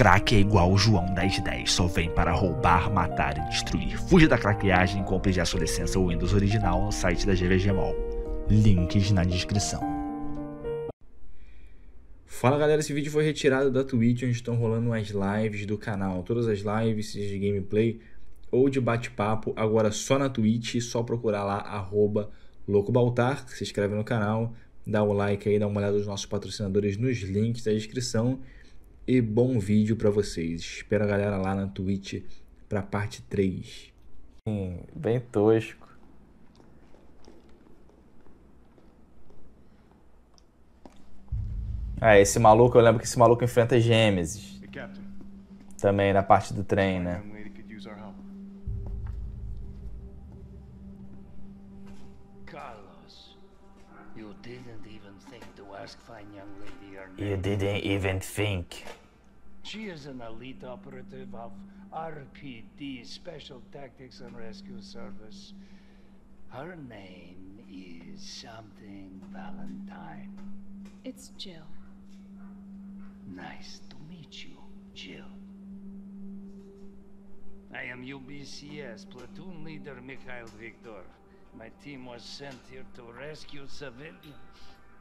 crack é igual o João 1010, só vem para roubar, matar e destruir. Fuja da craqueagem e compre já sua licença Windows original no site da GVG Mall. Links na descrição. Fala galera, esse vídeo foi retirado da Twitch, onde estão rolando as lives do canal. Todas as lives, seja de gameplay ou de bate-papo, agora só na Twitch, só procurar lá, @LocoBaltar, se inscreve no canal, dá o like aí, dá uma olhada nos nossos patrocinadores nos links da descrição. E bom vídeo pra vocês. Espero a galera lá na Twitch pra parte 3. Bem tosco. Esse maluco, eu lembro que esse maluco enfrenta Gêmesis. Também na parte do trem, né? Carlos, you didn't even think to ask fine young lady her name. You didn't even think. She is an elite operative of RPD, Special Tactics and Rescue Service. Her name is something Valentine. It's Jill. Nice to meet you, Jill. I am UBCS Platoon Leader Mikhail Viktor. My team was sent here to rescue civilians.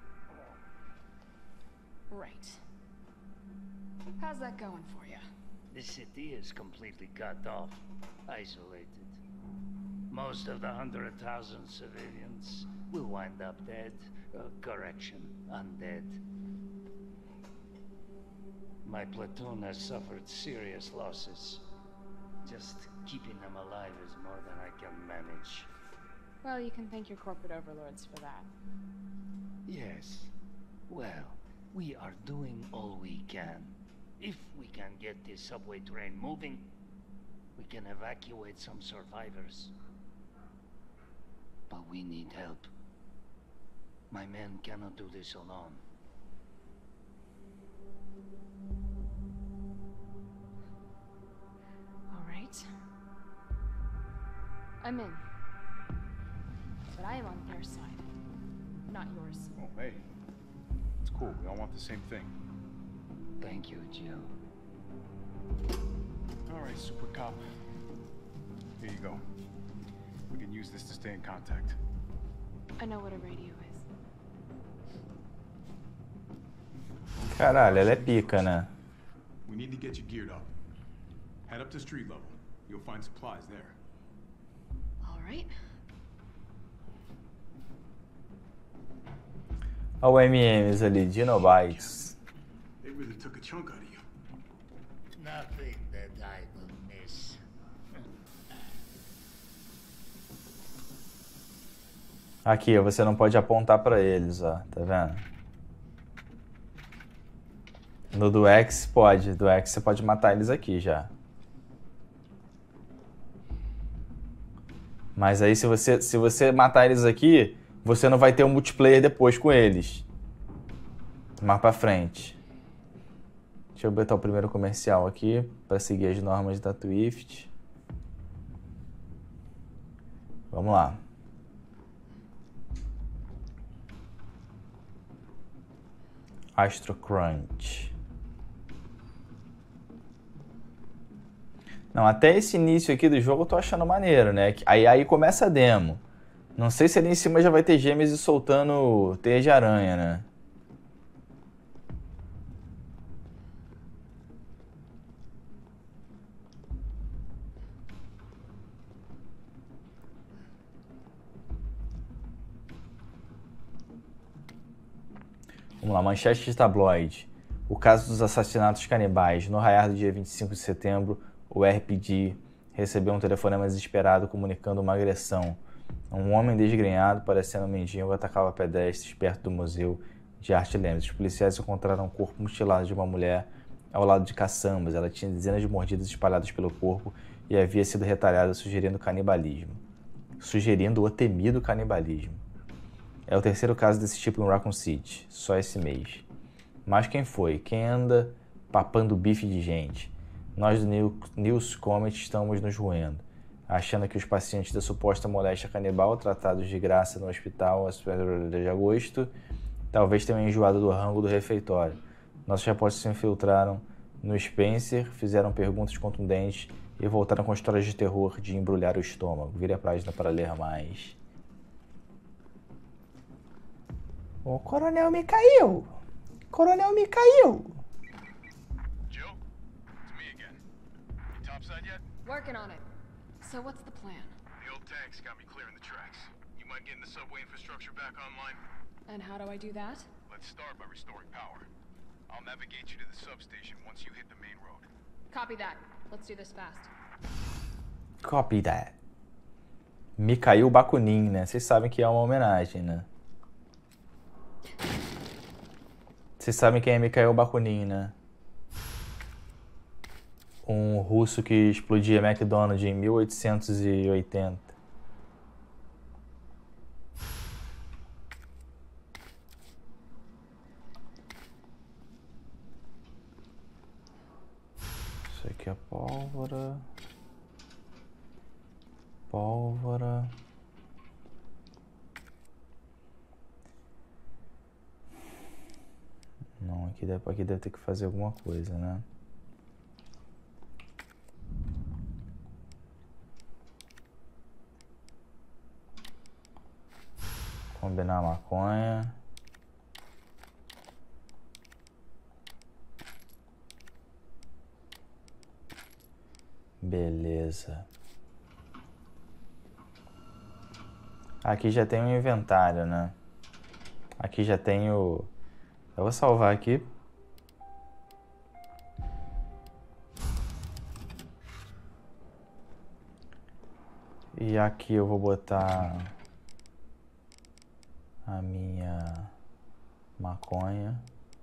Right. How's that going for you? The city is completely cut off, isolated. Most of the 100,000 civilians will wind up dead. Correction, undead. My platoon has suffered serious losses. Just keeping them alive is more than I can manage. Well, you can thank your corporate overlords for that. Yes. Well, we are doing all we can. If we can get this subway train moving, we can evacuate some survivors. But we need help. My men cannot do this alone. All right. I'm in. But I am on their side, not yours. Oh, hey. It's cool. We all want the same thing. Thank you, Jill. All right, Super Cop. Here you go. We can use this to stay in contact. I know what a radio is. Caralho, ela é pica, né? We need to get you geared up. Head up to street level. You'll find supplies there. All right. Olha o MMs ali, Dinobytes. They really took a chunk out of you. Nothing that I will miss. Aqui, você não pode apontar pra eles, ó. Tá vendo? No do X pode. Do X você pode matar eles aqui já. Mas aí se você matar eles aqui, você não vai ter um multiplayer depois com eles. Mais pra frente. Deixa eu botar o primeiro comercial aqui para seguir as normas da Twift. Vamos lá. Astro Crunch. Não, até esse início aqui do jogo eu tô achando maneiro, né? Aí começa a demo. Não sei se ali em cima já vai ter Gêmeos soltando teia de aranha, né? Vamos lá, manchete de tabloide. O caso dos assassinatos canibais. No raiar do dia 25 de setembro, o RPD recebeu um telefonema desesperado comunicando uma agressão. Um homem desgrenhado, parecendo um mendigo, atacava pedestres perto do Museu de Arte Lemos. Os policiais encontraram um corpo mutilado de uma mulher ao lado de caçambas. Ela tinha dezenas de mordidas espalhadas pelo corpo e havia sido retalhada, sugerindo canibalismo. Sugerindo o temido canibalismo. É o terceiro caso desse tipo em Raccoon City, só esse mês. Mas quem foi? Quem anda papando bife de gente? Nós do News Comet estamos nos roendo, achando que os pacientes da suposta moléstia canibal, tratados de graça no hospital de agosto, talvez tenham enjoado do rango do refeitório. Nossos repórteres se infiltraram no Spencer, fizeram perguntas contundentes e voltaram com histórias de terror de embrulhar o estômago. Vire a página para ler mais. O coronel me caiu! Coronel me caiu! Jill, it's me again. You topside yet? Working on it. So what's the plan? The old tanks got me clearing the tracks. You mind getting the subway infrastructure back online? And how do I do that? Let's start by restoring power. I'll navigate you to the substation once you hit the main road. Copy that. Let's do this fast. Copy that. Mikhail Bakunin, né? Vocês sabem que é uma homenagem, né? Vocês sabem quem é Mikhail Bakunin, né? Um russo que explodia McDonald's em 1880. Isso aqui é pólvora. Pólvora. Não, aqui deve ter que fazer alguma coisa, né? Combinar a maconha. Beleza. Aqui já tem um inventário, né? Aqui já tem o... Eu vou salvar aqui. E aqui eu vou botar a minha maconha.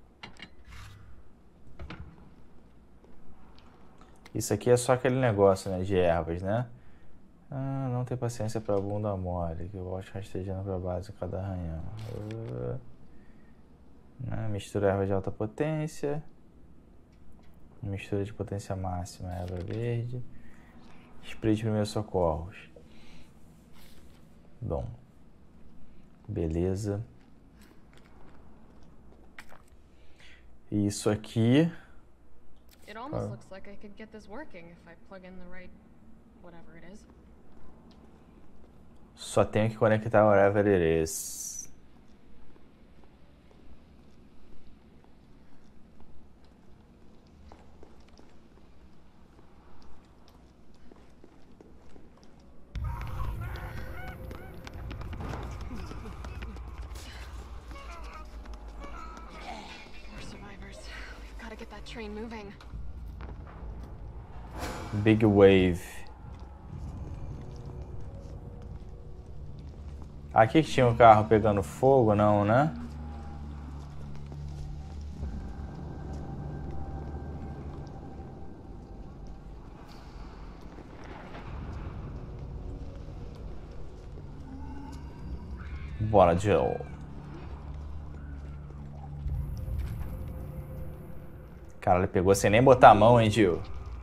Isso aqui é só aquele negócio, né, de ervas, né? Ah, não ter paciência pra bunda mole, que eu gosto rastejando pra base cada arranhão. Mistura erva de alta potência. Mistura de potência máxima, erva verde. Spray de primeiros socorros. Bom. Beleza. E isso aqui... It almost looks like I could get this working if I plug in the right whatever it is. Só tenho que conectar whatever it is. More survivors. We've got to get that train moving. Big wave. Aqui que tinha um carro pegando fogo, não, né? Bora, Jill. Cara, ele pegou sem nem botar a mão, hein, Jill?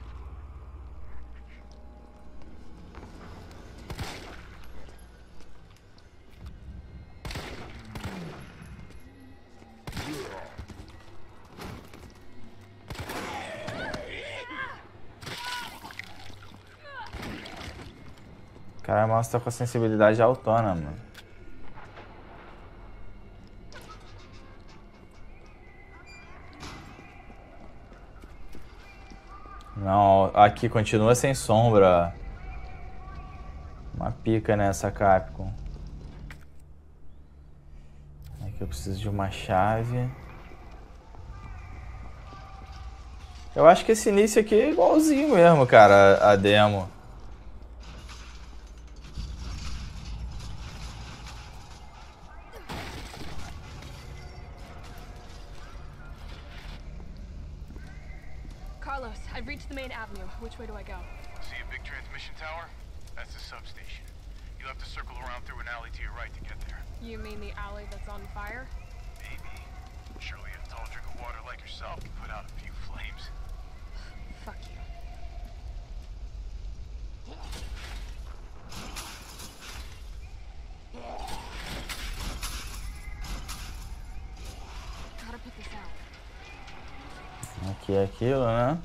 Cara, o mouse tá com a sensibilidade autona, mano. Não, aqui continua sem sombra. Uma pica nessa Capcom. Aqui eu preciso de uma chave. Eu acho que esse início aqui é igualzinho mesmo, cara, a demo. Carlos, I've reached the main avenue. Which way do I go? See a big transmission tower? That's the substation. You'll have to circle around through an alley to your right to get there. You mean the alley that's on fire? Maybe. Surely a tall drink of water like yourself can put out a few flames. Fuck you. Gotta put this out. Aqui é aquilo, né?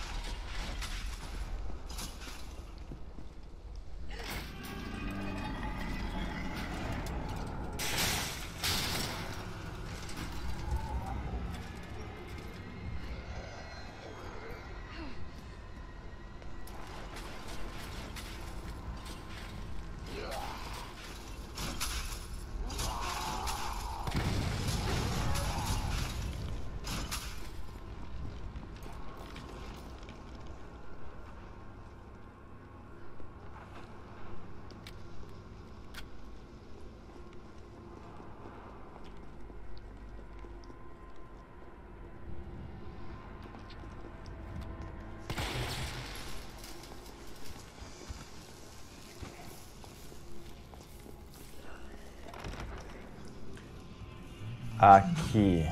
Aqui.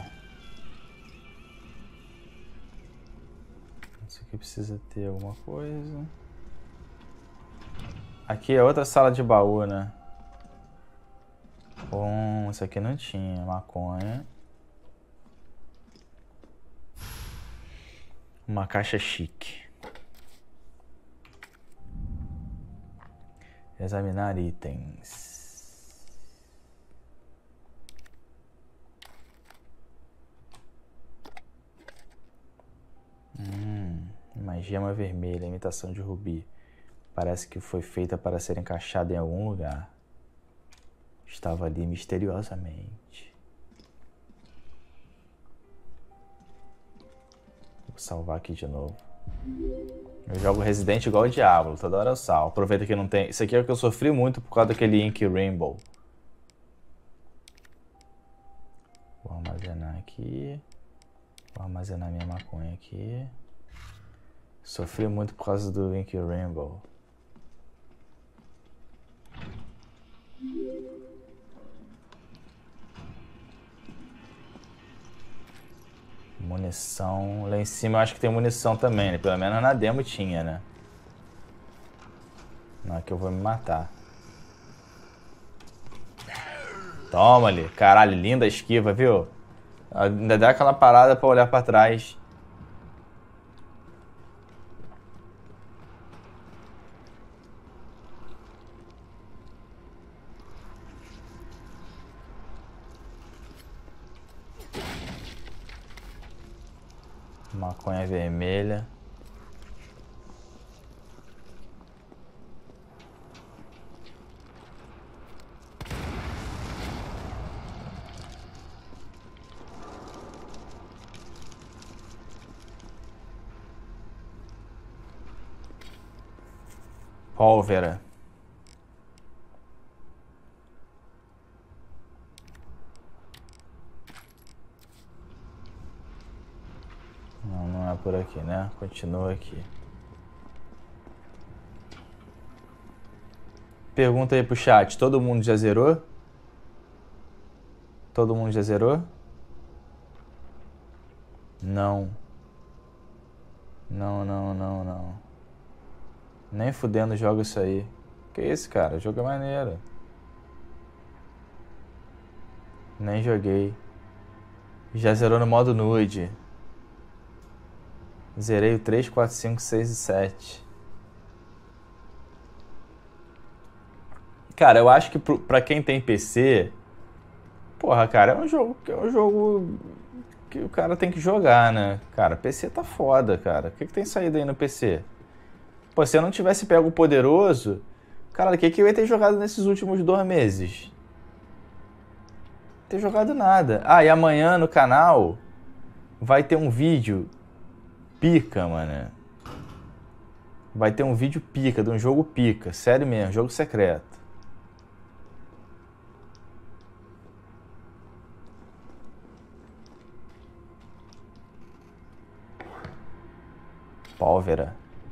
Isso aqui precisa ter alguma coisa. Aqui é outra sala de baú, né? Bom, isso aqui não tinha. Maconha. Uma caixa chique. Examinar itens. Uma gema vermelha, imitação de rubi. Parece que foi feita para ser encaixada em algum lugar. Estava ali misteriosamente. Vou salvar aqui de novo. Eu jogo Resident igual o Diablo, toda hora eu salvo. Aproveita que não tem... Isso aqui é o que eu sofri muito por causa daquele Ink Rainbow. Vou armazenar aqui. Vou armazenar minha maconha aqui. Sofri muito por causa do Ink Rainbow. Munição. Lá em cima eu acho que tem munição também, né? Pelo menos na demo tinha, né? Não é que eu vou me matar. Toma ali. Caralho, linda a esquiva, viu? Ainda dá aquela parada pra olhar pra trás. Maconha vermelha. Pólvora. Não é por aqui, né? Continua aqui. Pergunta aí pro chat. Todo mundo já zerou? Todo mundo já zerou? Não. Não. Nem fudendo joga isso aí. Que isso, cara? O jogo é maneiro. Nem joguei. Já zerou no modo nude. Zerei o 3, 4, 5, 6 e 7. Cara, eu acho que pra quem tem PC... Porra, cara, é um jogo que o cara tem que jogar, né? Cara, PC tá foda, cara. O que tem saído aí no PC? Pô, se eu não tivesse pego o Poderoso... Cara, o que eu ia ter jogado nesses últimos 2 meses? Não ter jogado nada. Ah, e amanhã no canal vai ter um vídeo pica, mano. Vai ter um vídeo pica, de um jogo pica. Sério mesmo, jogo secreto. Pólvora.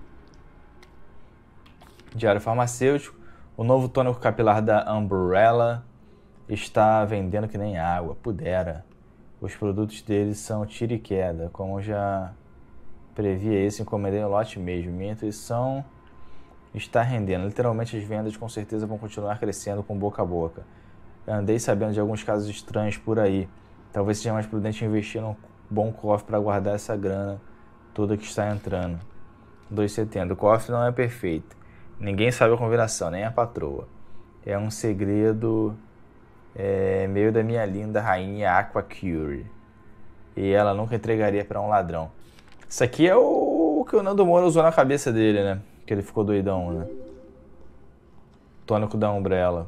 Diário farmacêutico. O novo tônico capilar da Umbrella está vendendo que nem água. Pudera. Os produtos deles são tiro e queda. Como já previa isso, encomendei o lote mesmo. Minha intuição está rendendo. Literalmente as vendas com certeza vão continuar crescendo com boca a boca. Andei sabendo de alguns casos estranhos por aí. Talvez seja mais prudente investir num bom cofre para guardar essa grana Toda que está entrando. 2,70. O cofre não é perfeito. Ninguém sabe a combinação, nem a patroa. É um segredo meio da minha linda rainha Aqua Curie. E ela nunca entregaria para um ladrão. Isso aqui é o que o Nando Moura usou na cabeça dele, né? Que ele ficou doidão, né? Tônico da Umbrella.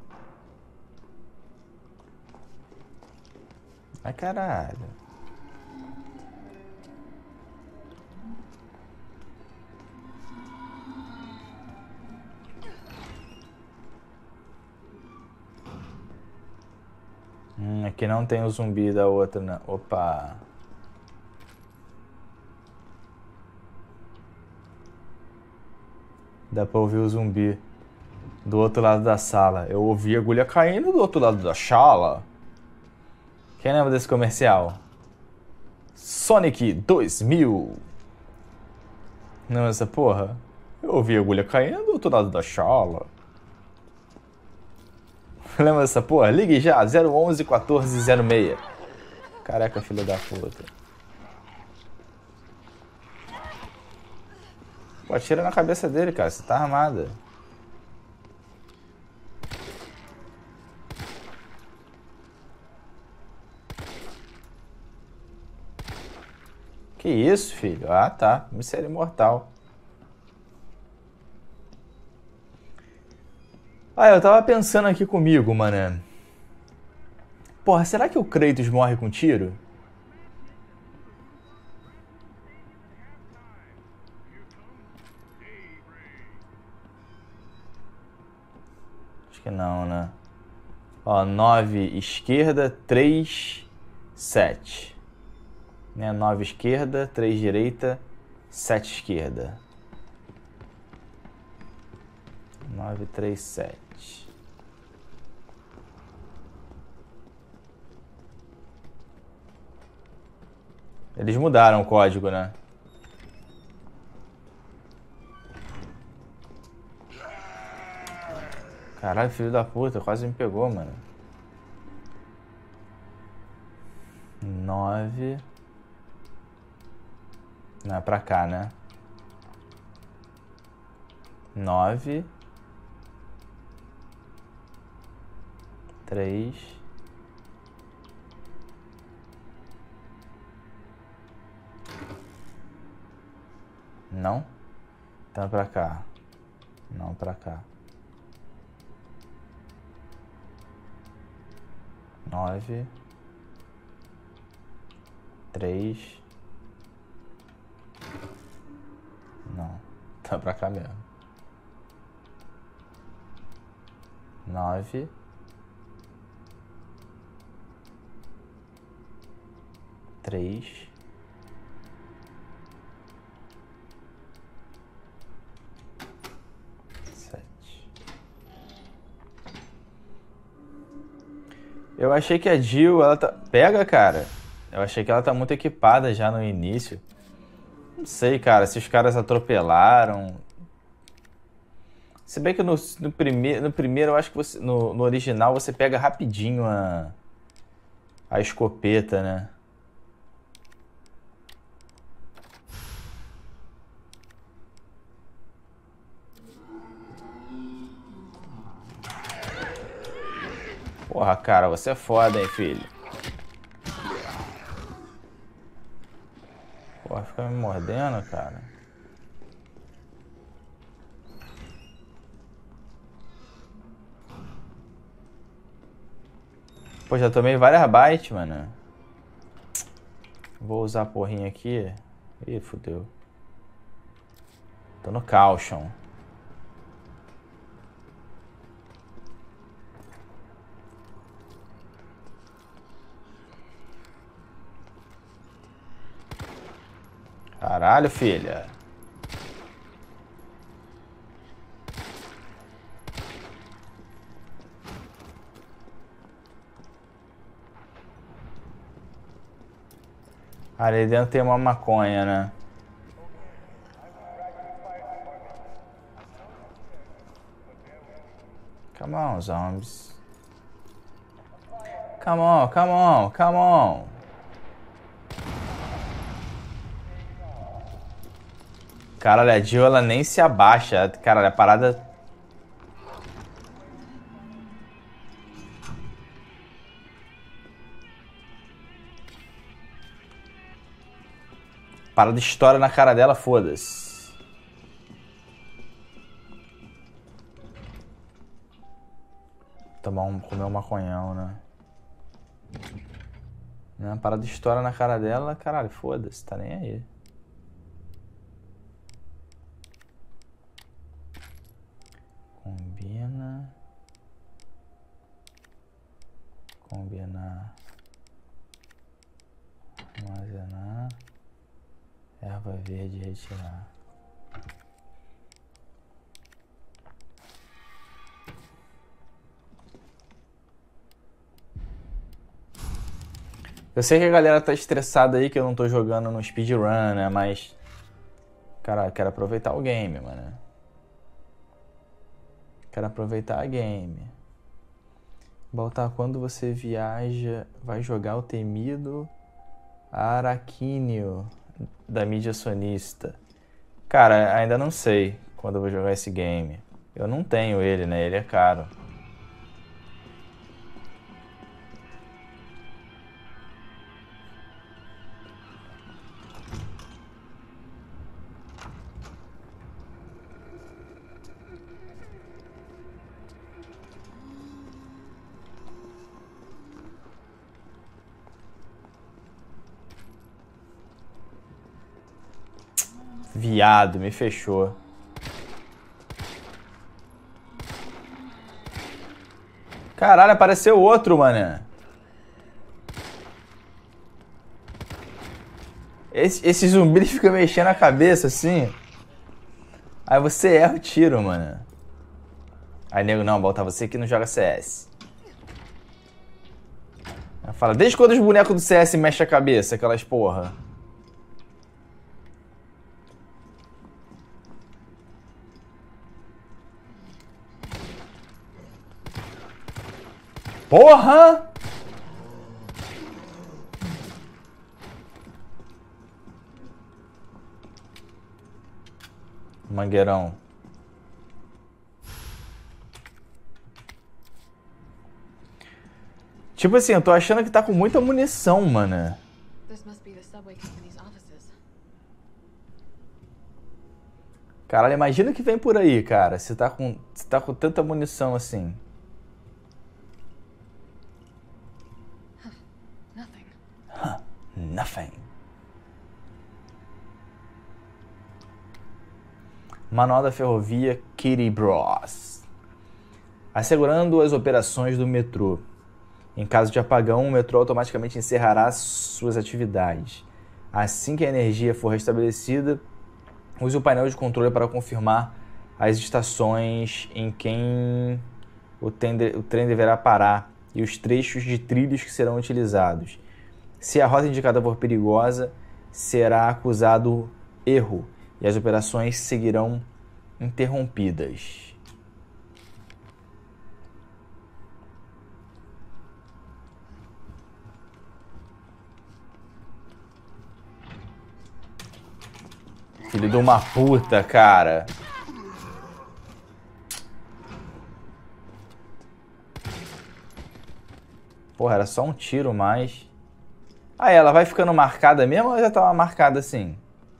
Ai, caralho. Aqui não tem o zumbi da outra, né? Opa. Dá pra ouvir o zumbi do outro lado da sala. Eu ouvi a agulha caindo do outro lado da sala. Quem lembra desse comercial? Sonic 2000. Não, essa porra? Eu ouvi a agulha caindo do outro lado da sala. Lembra dessa porra? Ligue já, 011 1406. Caraca, filho da puta. Pô, atira na cabeça dele, cara. Você tá armada. Que isso, filho? Ah, tá. Mistério imortal. Ah, eu tava pensando aqui comigo, mano. Porra, será que o Kratos morre com tiro? Acho que não, né? Ó, 9 esquerda, 3, 7. Né? 9 esquerda, 3 direita, 7 esquerda. 9, 3, 7. Eles mudaram o código, né? Caralho, filho da puta, quase me pegou, mano. 9. Não, é pra cá, né? 9. 3. Não? Então é pra cá. Não, pra cá. 9. 3. Não. Tá pra cá mesmo. 9. 3. Eu achei que a Jill, ela tá... Pega, cara. Eu achei que ela tá muito equipada já no início. Não sei, cara, se os caras atropelaram. Se bem que no primeiro, eu acho que você, no original você pega rapidinho a escopeta, né? Porra, cara, você é foda, hein, filho? Porra, fica me mordendo, cara. Pô, já tomei várias bites, mano. Vou usar a porrinha aqui. Ih, fudeu. Tô no caution. Caralho, filha. Ali dentro tem uma maconha, né? Come on, zombies. Come on, come on, come on. Caralho, a Jill, ela nem se abaixa. Caralho, a parada... Parada estoura na cara dela, foda-se. Comer um maconhão, né? Não, parada estoura na cara dela, caralho, foda-se, tá nem aí. Combina. Combinar. Armazenar. Erva verde retirar. Eu sei que a galera tá estressada aí que eu não tô jogando no speedrun, né? Mas... Cara, quero aproveitar o game, mano. Quero aproveitar a game. Baltar, quando você viaja, vai jogar o temido Araquínio da mídia sonista. Cara, ainda não sei quando eu vou jogar esse game. Eu não tenho ele, né? Ele é caro. Viado, me fechou. Caralho, apareceu outro, mano. Esse zumbi ele fica mexendo a cabeça assim. Aí você erra o tiro, mano. Aí nego, não, Baltar, você que não joga CS. Ela fala, desde quando os bonecos do CS mexem a cabeça, aquelas porra? Porra! Mangueirão. Tipo assim, eu tô achando que tá com muita munição, mano. Caralho, imagina o que vem por aí, cara. Se tá com tanta munição assim. Nothing. Manual da Ferrovia Kitty Bros. Assegurando as operações do metrô. Em caso de apagão, o metrô automaticamente encerrará suas atividades. Assim que a energia for restabelecida, use o painel de controle para confirmar as estações em que o trem deverá parar e os trechos de trilhos que serão utilizados. Se a rota indicada for perigosa, será acusado erro e as operações seguirão interrompidas. Filho de uma puta, cara. Porra, era só um tiro mais. Ah, ela vai ficando marcada mesmo ou já tava marcada assim?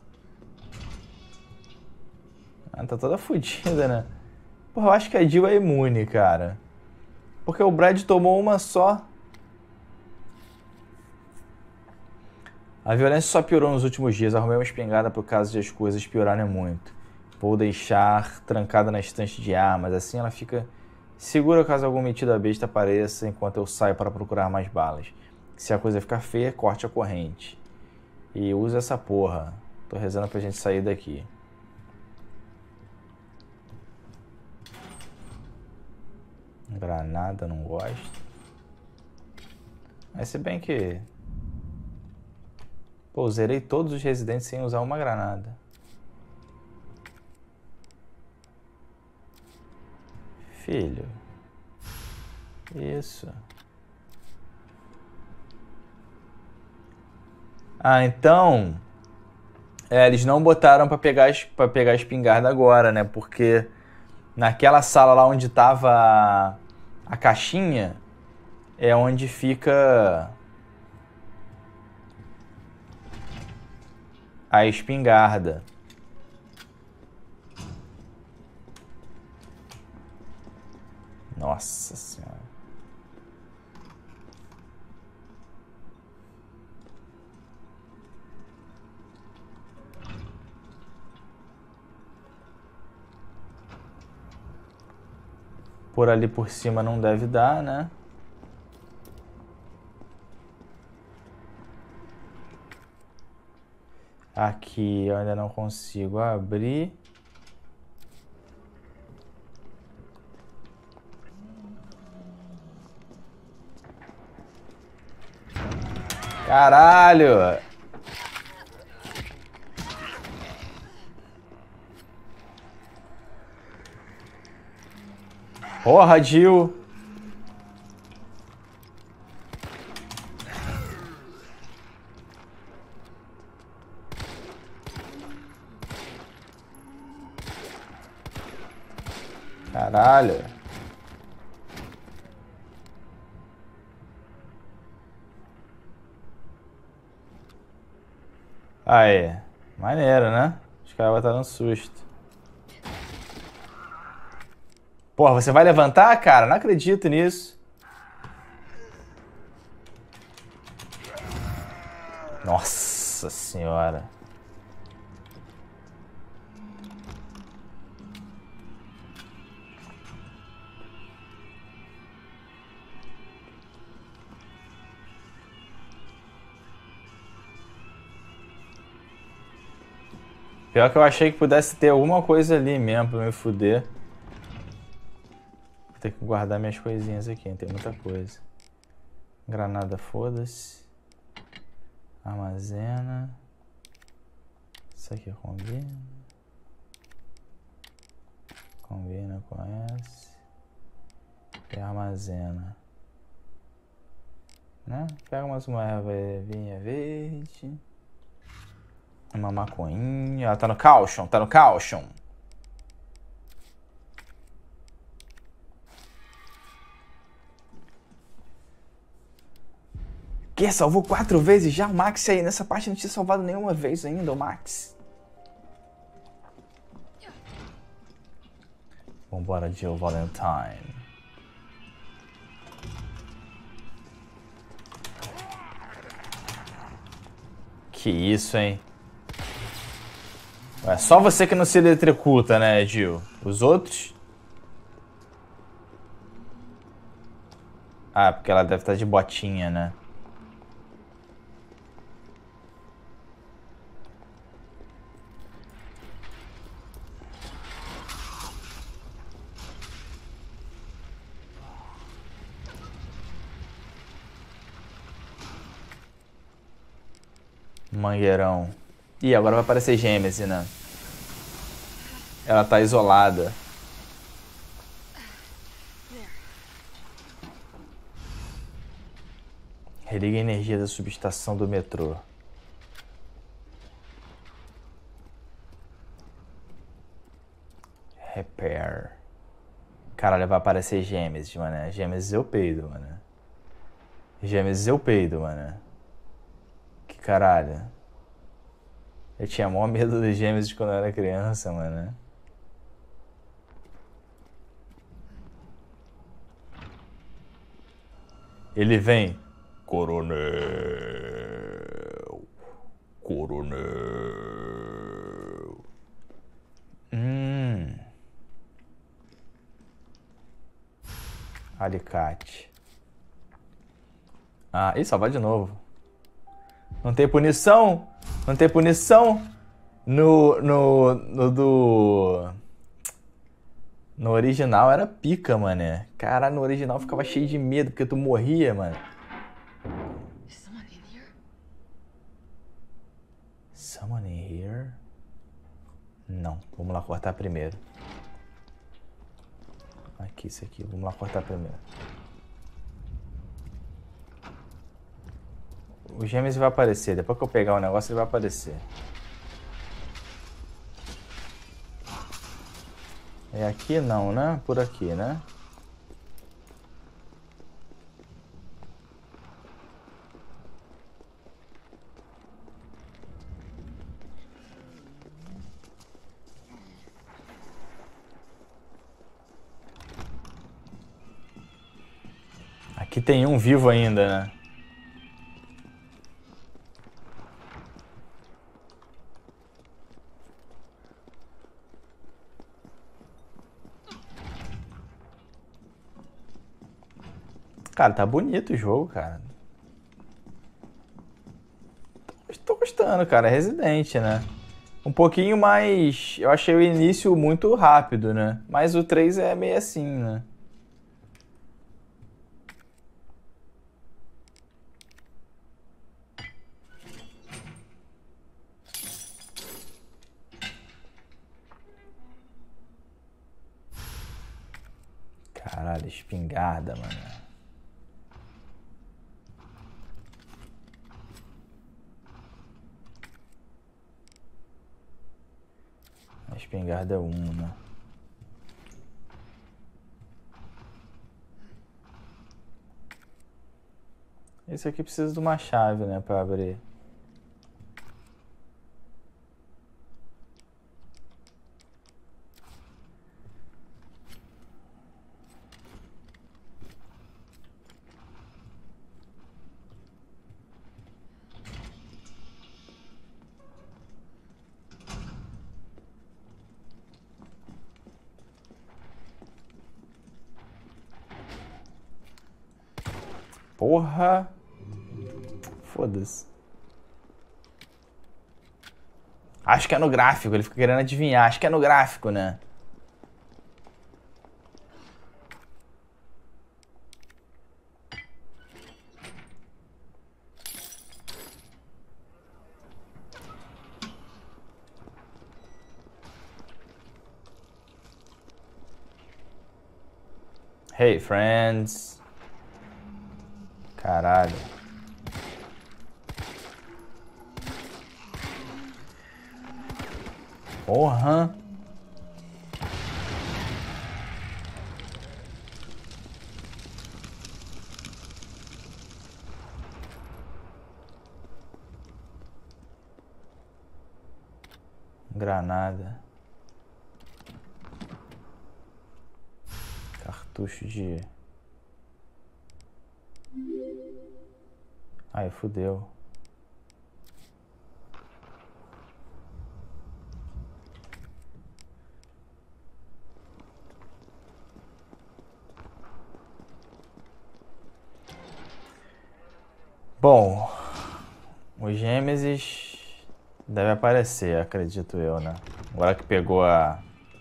Ah, tá toda fodida, né? Porra, eu acho que a Jill é imune, cara. Porque o Brad tomou uma só. A violência só piorou nos últimos dias. Arrumei uma espingarda por caso de as coisas piorarem muito. Vou deixar trancada na estante de armas. Assim ela fica segura caso algum metido a besta apareça enquanto eu saio para procurar mais balas. Se a coisa ficar feia, corte a corrente. E usa essa porra. Tô rezando pra gente sair daqui. Granada, não gosto. Mas se bem que... Pô, zerei todos os residentes sem usar uma granada. Filho. Isso. Ah, então... É, eles não botaram pra pegar a espingarda agora, né? Porque naquela sala lá onde tava a caixinha é onde fica a espingarda. Nossa senhora. Por ali por cima não deve dar, né? Aqui eu ainda não consigo abrir. Caralho! Porra, Jill! Caralho! Aí, maneiro, né? Os caras vão estar no susto. Porra, você vai levantar, cara? Não acredito nisso. Nossa senhora. Pior que eu achei que pudesse ter alguma coisa ali mesmo pra me fuder. Vou ter que guardar minhas coisinhas aqui, tem muita coisa. Granada, foda-se. Armazena. Isso aqui combina. Combina com esse. E armazena. Né? Pega umas ervinha verde. Uma maconhinha. Ela tá no caution, tá no caution. Que? Salvou 4 vezes já? O Max aí nessa parte não tinha salvado nenhuma vez ainda, o Max. Vambora, Jill Valentine. Que isso, hein? É só você que não se eletrocuta, né, Jill? Os outros? Ah, porque ela deve estar de botinha, né? Mangueirão. Ih, agora vai aparecer Gêmeos, né? Ela tá isolada. Religa a energia da subestação do metrô. Repair. Caralho, vai aparecer Gêmeos, mano. Gêmeos eu peido, mano. Gêmeos eu peido, mano. Que caralho. Eu tinha maior medo dos Gêmeos quando eu era criança, mano. Ele vem. Coronel. Coronel. Alicate. Ah, ih, salvar de novo. Não tem punição? Não tem punição? No original era pica, mané. Caralho, no original ficava cheio de medo, porque tu morria, mano. Someone in here? Não, vamos lá cortar primeiro. Aqui, isso aqui, vamos lá cortar primeiro. O Gêmeos vai aparecer, depois que eu pegar o negócio ele vai aparecer. É aqui não, né? Por aqui, né? Aqui tem um vivo ainda, né? Cara, tá bonito o jogo, cara. Tô gostando, cara. É Resident, né? Um pouquinho mais... Eu achei o início muito rápido, né? Mas o 3 é meio assim, né? Caralho, espingarda, mano. A espingarda é 1, né? Esse aqui precisa de uma chave, né? Pra abrir. Porra! Foda-se. Acho que é no gráfico, ele fica querendo adivinhar. Acho que é no gráfico, né? Hey, friends. Caralho. Porra. Granada. Cartucho de... Ai, fudeu. Bom, o Gêmesis deve aparecer, acredito eu, né? Agora que pegou a...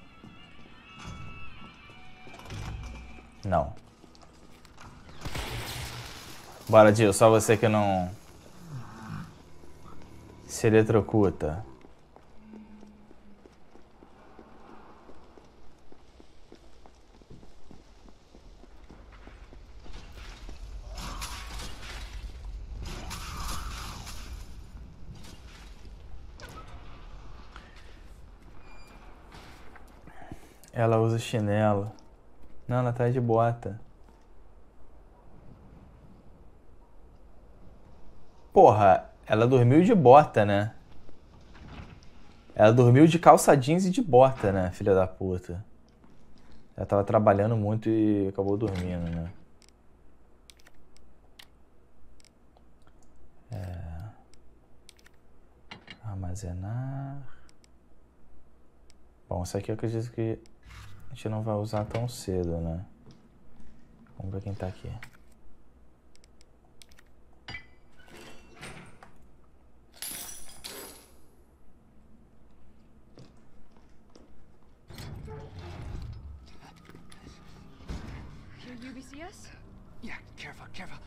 Não. Bora, Jill, só você que não se eletrocuta. Ela usa chinelo. Não, ela tá de bota. Porra, ela dormiu de bota, né? Ela dormiu de calça jeans e de bota, né, filha da puta? Ela tava trabalhando muito e acabou dormindo, né? Armazenar. Bom, isso aqui eu acredito que a gente não vai usar tão cedo, né? Vamos ver quem tá aqui. UBCS? Yeah, careful, careful.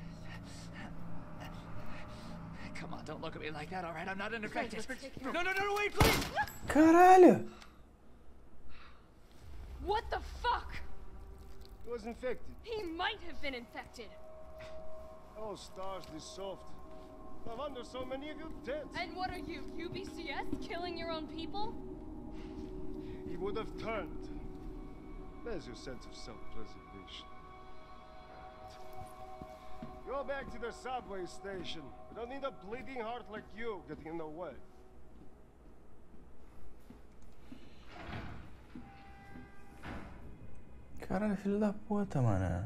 Come on, don't look at me like that, all right? I'm not an infected. No, wait, please! Caralho! What the fuck? He was infected. He might have been infected. Oh, stars, this soft. No wonder so many of you dead. And what are you, UBCS? Killing your own people? He would have turned. There's your sense of self-preservation. Go back to the subway station. We don't need a bleeding heart like you getting in the way. Caralho, filho da puta, mano.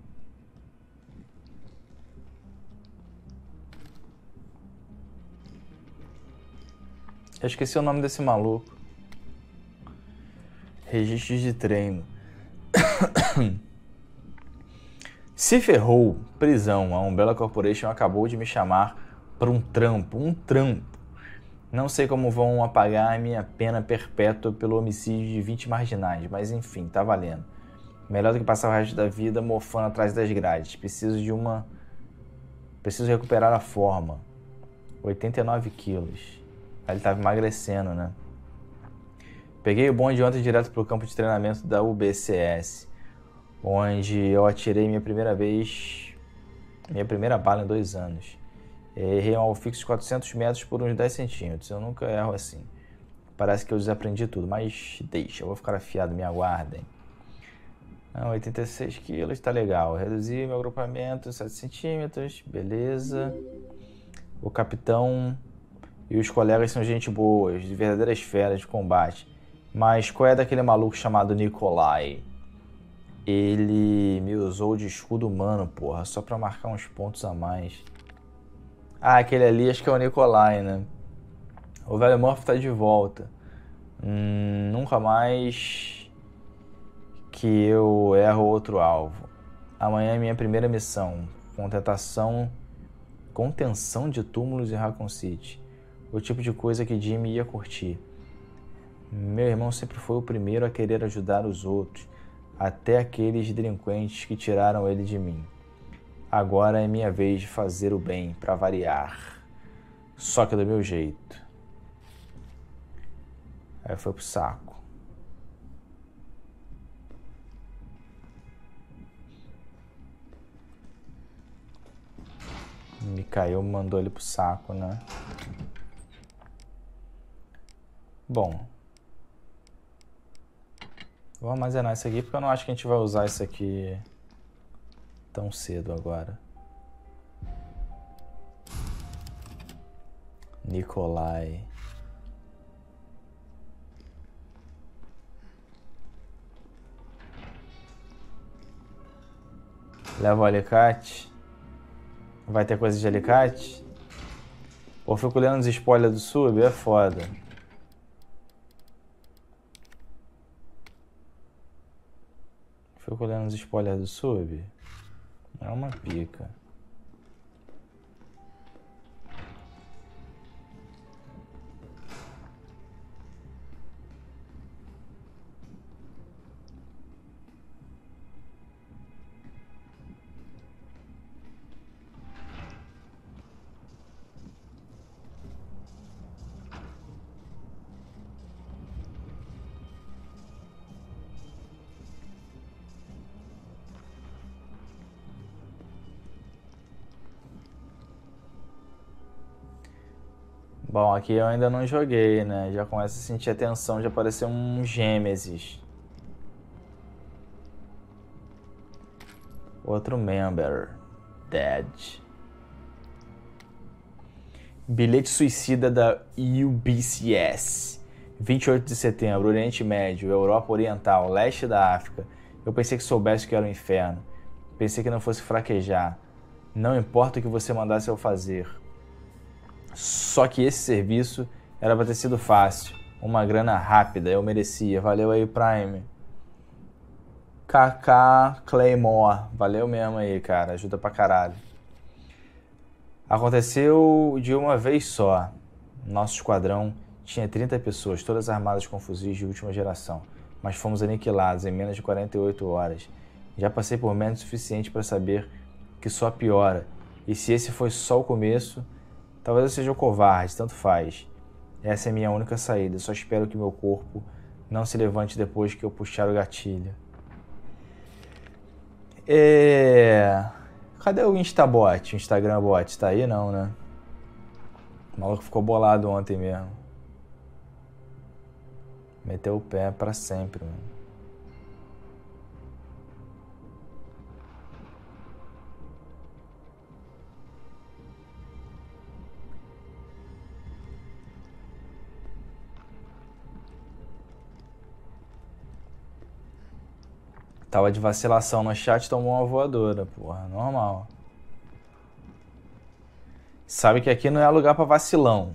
Eu esqueci o nome desse maluco. Registros de treino. Se ferrou, prisão. A Umbrella Corporation acabou de me chamar para um trampo. Não sei como vão apagar a minha pena perpétua pelo homicídio de 20 marginais, mas enfim, tá valendo. Melhor do que passar o resto da vida mofando atrás das grades. Preciso recuperar a forma. 89 quilos. Aí ele tava emagrecendo, né? Peguei o bonde ontem direto pro campo de treinamento da UBCS, onde eu atirei minha primeira bala em 2 anos. Errei um alvo fixo de 400 metros por uns 10 centímetros. Eu nunca erro assim. Parece que eu desaprendi tudo, mas deixa, eu vou ficar afiado, me aguardem. 86 quilos, tá legal. Reduzi meu agrupamento em 7 centímetros, beleza. O capitão e os colegas são gente boa, de verdadeiras feras de combate. Mas qual é daquele maluco chamado Nikolai? Ele me usou de escudo humano, porra, só pra marcar uns pontos a mais. Ah, aquele ali acho que é o Nikolai, né? O velho Murphy tá de volta. Nunca mais que eu erro outro alvo. Amanhã é minha primeira missão. Contenção de túmulos em Raccoon City. O tipo de coisa que Jimmy ia curtir. Meu irmão sempre foi o primeiro a querer ajudar os outros, até aqueles delinquentes que tiraram ele de mim. Agora é minha vez de fazer o bem, pra variar. Só que do meu jeito. Aí foi pro saco. Mikhail mandou ele pro saco, né? Bom. Vou armazenar isso aqui porque eu não acho que a gente vai usar isso aqui tão cedo agora. Nikolai. Leva o alicate. Vai ter coisa de alicate? Ou fico lendo os spoilers do sub? É foda. Fico olhando os spoilers do sub. É uma pica. Bom, aqui eu ainda não joguei, né? Já começo a sentir a tensão de aparecer um Gêmesis. Outro member. Dead. Bilhete suicida da UBCS. 28 de setembro, Oriente Médio, Europa Oriental, Leste da África. Eu pensei que soubesse o que era o inferno. Pensei que não fosse fraquejar. Não importa o que você mandasse eu fazer. Só que esse serviço era pra ter sido fácil. Uma grana rápida, eu merecia. Valeu aí, Prime. KK Claymore. Valeu mesmo aí, cara. Ajuda pra caralho. Aconteceu de uma vez só. Nosso esquadrão tinha 30 pessoas, todas armadas com fuzis de última geração. Mas fomos aniquilados em menos de 48 horas. Já passei por menos o suficiente para saber que só piora. E se esse foi só o começo... Talvez eu seja um covarde, tanto faz. Essa é a minha única saída. Só espero que meu corpo não se levante depois que eu puxar o gatilho. Cadê o Instabot? O Instagram bot? Tá aí não, né? O maluco ficou bolado ontem mesmo. Meteu o pé pra sempre, mano. Tava de vacilação no chat, tomou uma voadora, porra. Normal. Sabe que aqui não é lugar pra vacilão.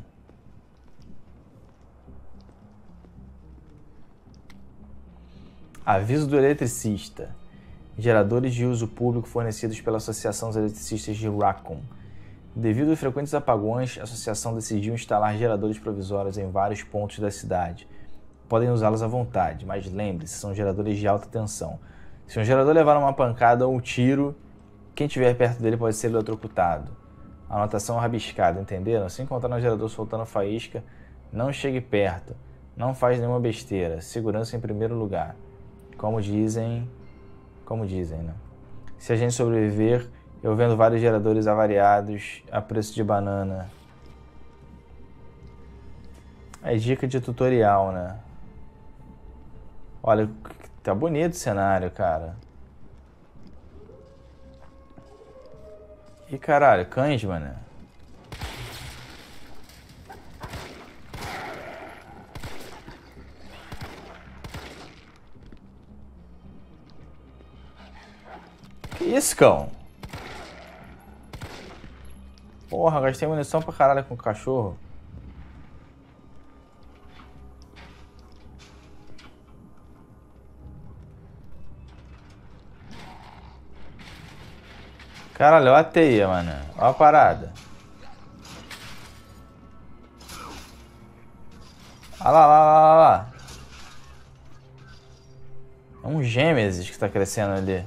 Aviso do eletricista. Geradores de uso público fornecidos pela Associação dos Eletricistas de Raccoon. Devido aos frequentes apagões, a associação decidiu instalar geradores provisórios em vários pontos da cidade. Podem usá-los à vontade, mas lembre-se, são geradores de alta tensão. Se um gerador levar uma pancada ou um tiro, quem estiver perto dele pode ser eletrocutado. Anotação rabiscada, entenderam? Se encontrar um gerador soltando faísca, não chegue perto. Não faz nenhuma besteira. Segurança em primeiro lugar. Como dizem, né? Se a gente sobreviver, eu vendo vários geradores avariados a preço de banana. É dica de tutorial, né? Olha, tá bonito o cenário, cara. Ih, caralho, cães, mano. Que isso, cão? Porra, gastei munição pra caralho com o cachorro. Caralho, olha a teia, mano. Olha a parada. Olha lá. É um Gêmesis que tá crescendo ali.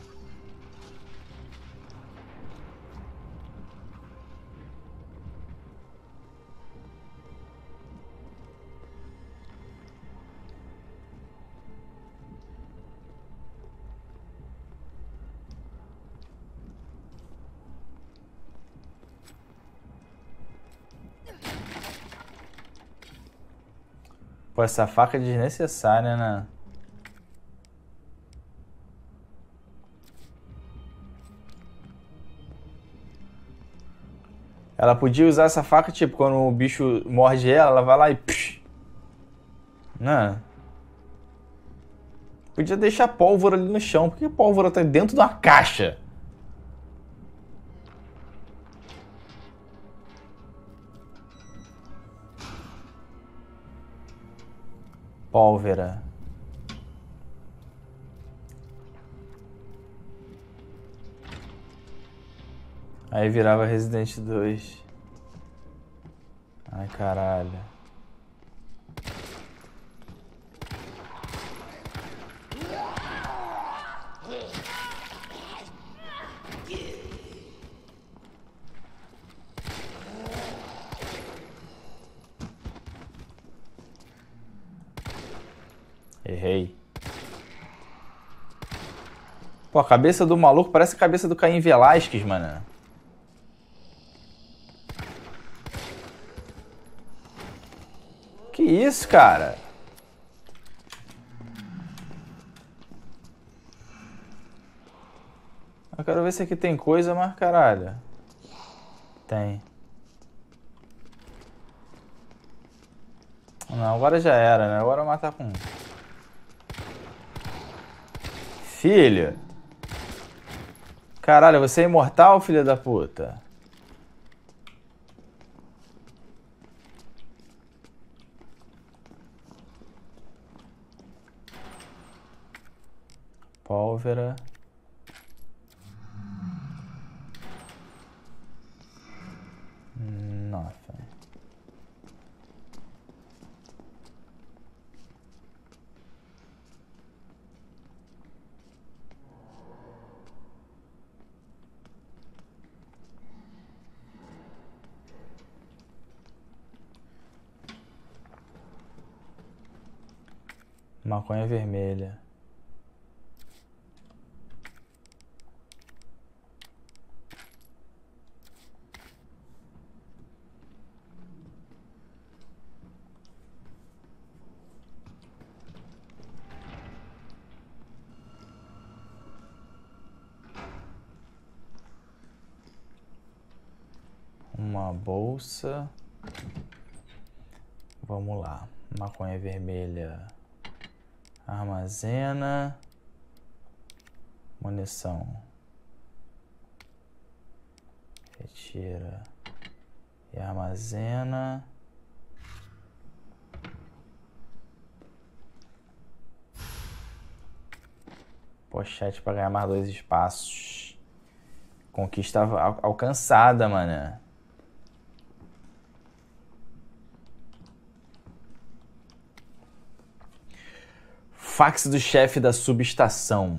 Pô, essa faca é desnecessária, né? Ela podia usar essa faca, tipo, quando o bicho morde ela vai lá e... Psh, né? Podia deixar pólvora ali no chão. Por que a pólvora tá dentro de uma caixa? Pólvora. Aí virava Resident 2. Ai, caralho. Errei. Pô, a cabeça do maluco parece a cabeça do Caim Velasquez, mano. Que isso, cara? Eu quero ver se aqui tem coisa, mas caralho. Tem. Não, agora já era, né? Agora eu vou matar com... Filho. Caralho, você é imortal, filho da puta? Pólvora. Nossa. Maconha vermelha. Uma bolsa. Vamos lá. Maconha vermelha. Armazena. Munição. Retira e armazena. Pochete para ganhar mais 2 espaços. Conquista alcançada, mano. Fax do chefe da subestação.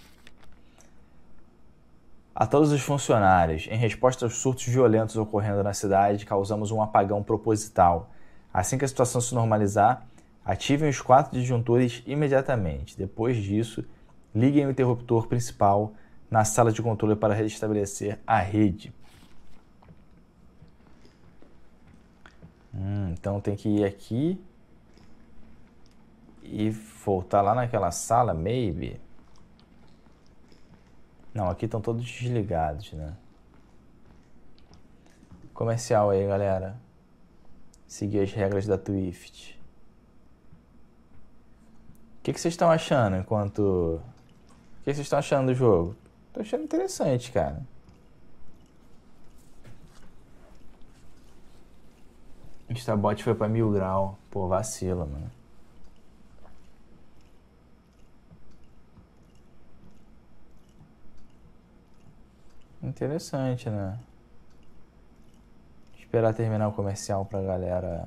A todos os funcionários, em resposta aos surtos violentos ocorrendo na cidade, causamos um apagão proposital. Assim que a situação se normalizar, ativem os 4 disjuntores imediatamente. Depois disso, liguem o interruptor principal na sala de controle para restabelecer a rede. Então tem que ir aqui e voltar lá naquela sala, maybe. Não, aqui estão todos desligados, né? Comercial aí, galera. Seguir as regras da Twift. O que vocês estão achando enquanto... O que vocês estão achando do jogo? Tô achando interessante, cara. Instabot foi pra 1000 graus. Pô, vacila, mano. Interessante, né? Esperar terminar o comercial pra galera.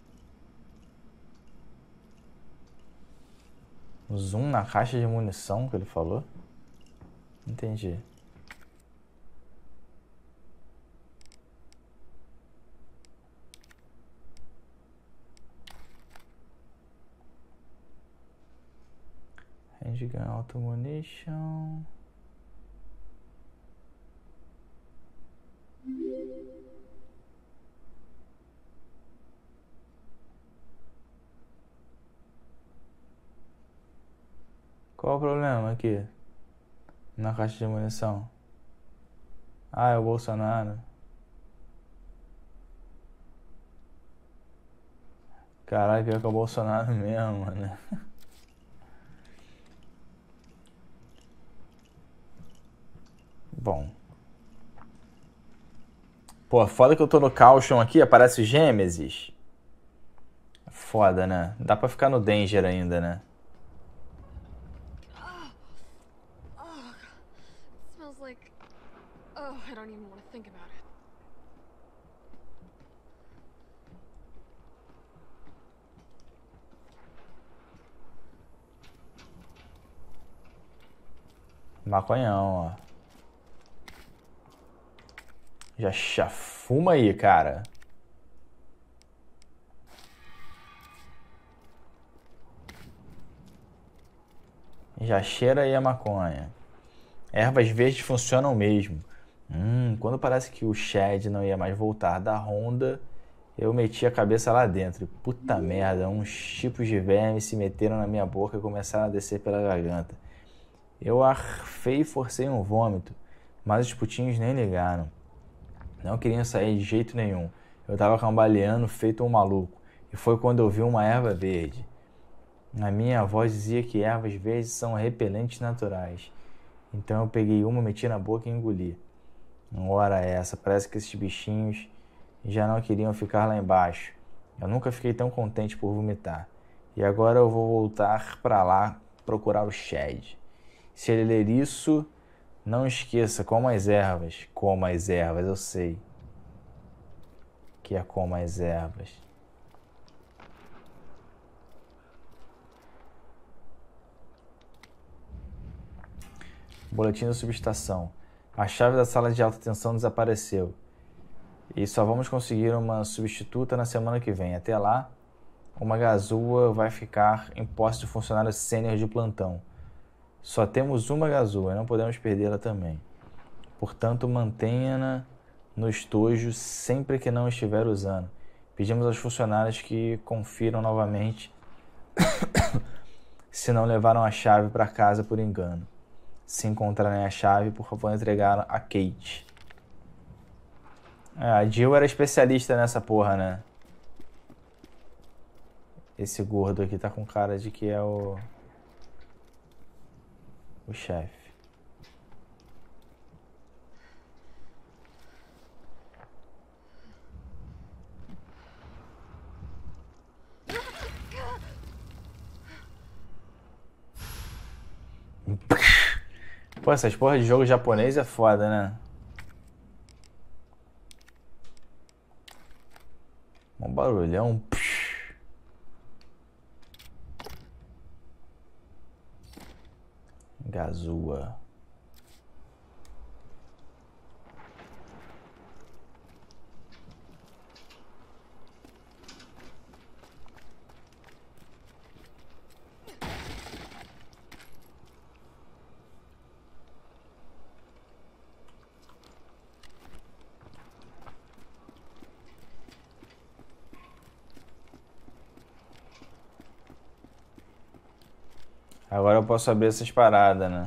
Zoom na caixa de munição que ele falou? Entendi. Handgun auto munition. Qual o problema aqui? Na caixa de munição. Ah, é o Bolsonaro. Caralho, pior que é o Bolsonaro mesmo, mano. Bom. Pô, foda que eu tô no Caution aqui, aparece o Gêmesis. Foda, né? Dá pra ficar no Danger ainda, né? Smells like... Oh, I don't even want to think about it. Maconhão, ó. Já fuma aí, cara. Já cheira aí a maconha. Ervas verdes funcionam mesmo. Quando parece que o Chad não ia mais voltar da ronda, eu meti a cabeça lá dentro. Puta merda, uns tipos de vermes se meteram na minha boca e começaram a descer pela garganta. Eu arfei e forcei um vômito, mas os putinhos nem ligaram. Não queriam sair de jeito nenhum. Eu tava cambaleando feito um maluco. E foi quando eu vi uma erva verde. A minha avó dizia que ervas verdes são repelentes naturais. Então eu peguei uma, meti na boca e engoli. Ora essa, parece que esses bichinhos já não queriam ficar lá embaixo. Eu nunca fiquei tão contente por vomitar. E agora eu vou voltar pra lá procurar o Chad. Se ele ler isso... Não esqueça, coma as ervas. Coma as ervas, eu sei. Que é coma as ervas. Boletim da subestação. A chave da sala de alta tensão desapareceu. E só vamos conseguir uma substituta na semana que vem. Até lá, uma gazua vai ficar em posse do funcionário sênior de plantão. Só temos uma gazua e não podemos perdê-la também. Portanto, mantenha-na no estojo sempre que não estiver usando. Pedimos aos funcionários que confiram novamente se não levaram a chave para casa por engano. Se encontrarem a chave, por favor, entregar a Kate. A Jill era especialista nessa porra, né? Esse gordo aqui tá com cara de que é o chefe. Pô, essas porra de jogo japonês é foda, né? Um barulhão. Gazua. Agora eu posso abrir essas paradas, né?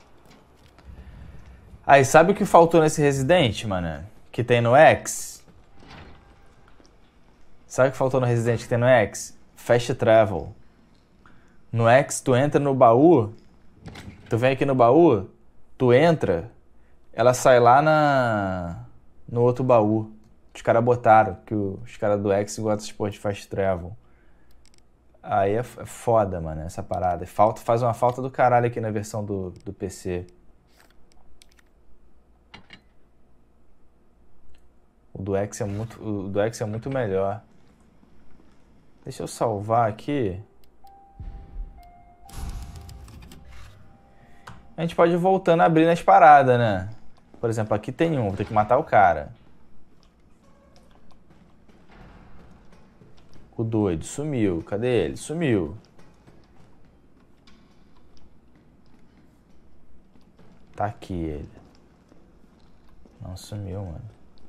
Aí, sabe o que faltou nesse Resident, mano? Que tem no X? Sabe o que faltou no Resident que tem no X? Fast Travel. No X, tu entra no baú, tu vem aqui no baú, tu entra, ela sai lá no outro baú. Os caras botaram, que os caras do X gostam de porra de Fast Travel. Aí é foda, mano, essa parada. Faz uma falta do caralho aqui na versão do PC. O do X é muito melhor. Deixa eu salvar aqui. A gente pode ir voltando a abrir nas paradas, né? Por exemplo, aqui tem um, vou ter que matar o cara. O doido sumiu. Cadê ele? Sumiu. Tá aqui ele. Não sumiu, mano.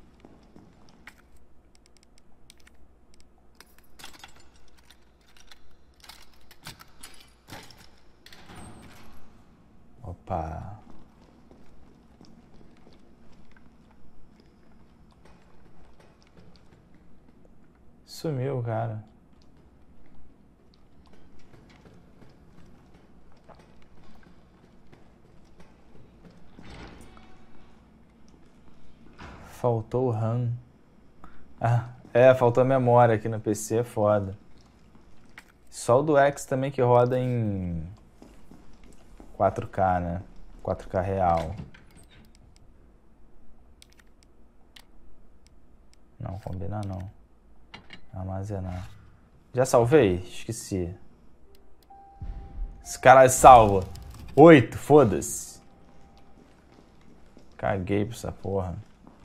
Opa. Sumiu, cara. Faltou o RAM. Faltou a memória aqui no PC, é foda. Só o do X também que roda em 4K, né? 4K real. Não combina não. Armazenar. Já salvei? Esqueci. Esse cara salva. 8, foda-se. Caguei pra essa porra.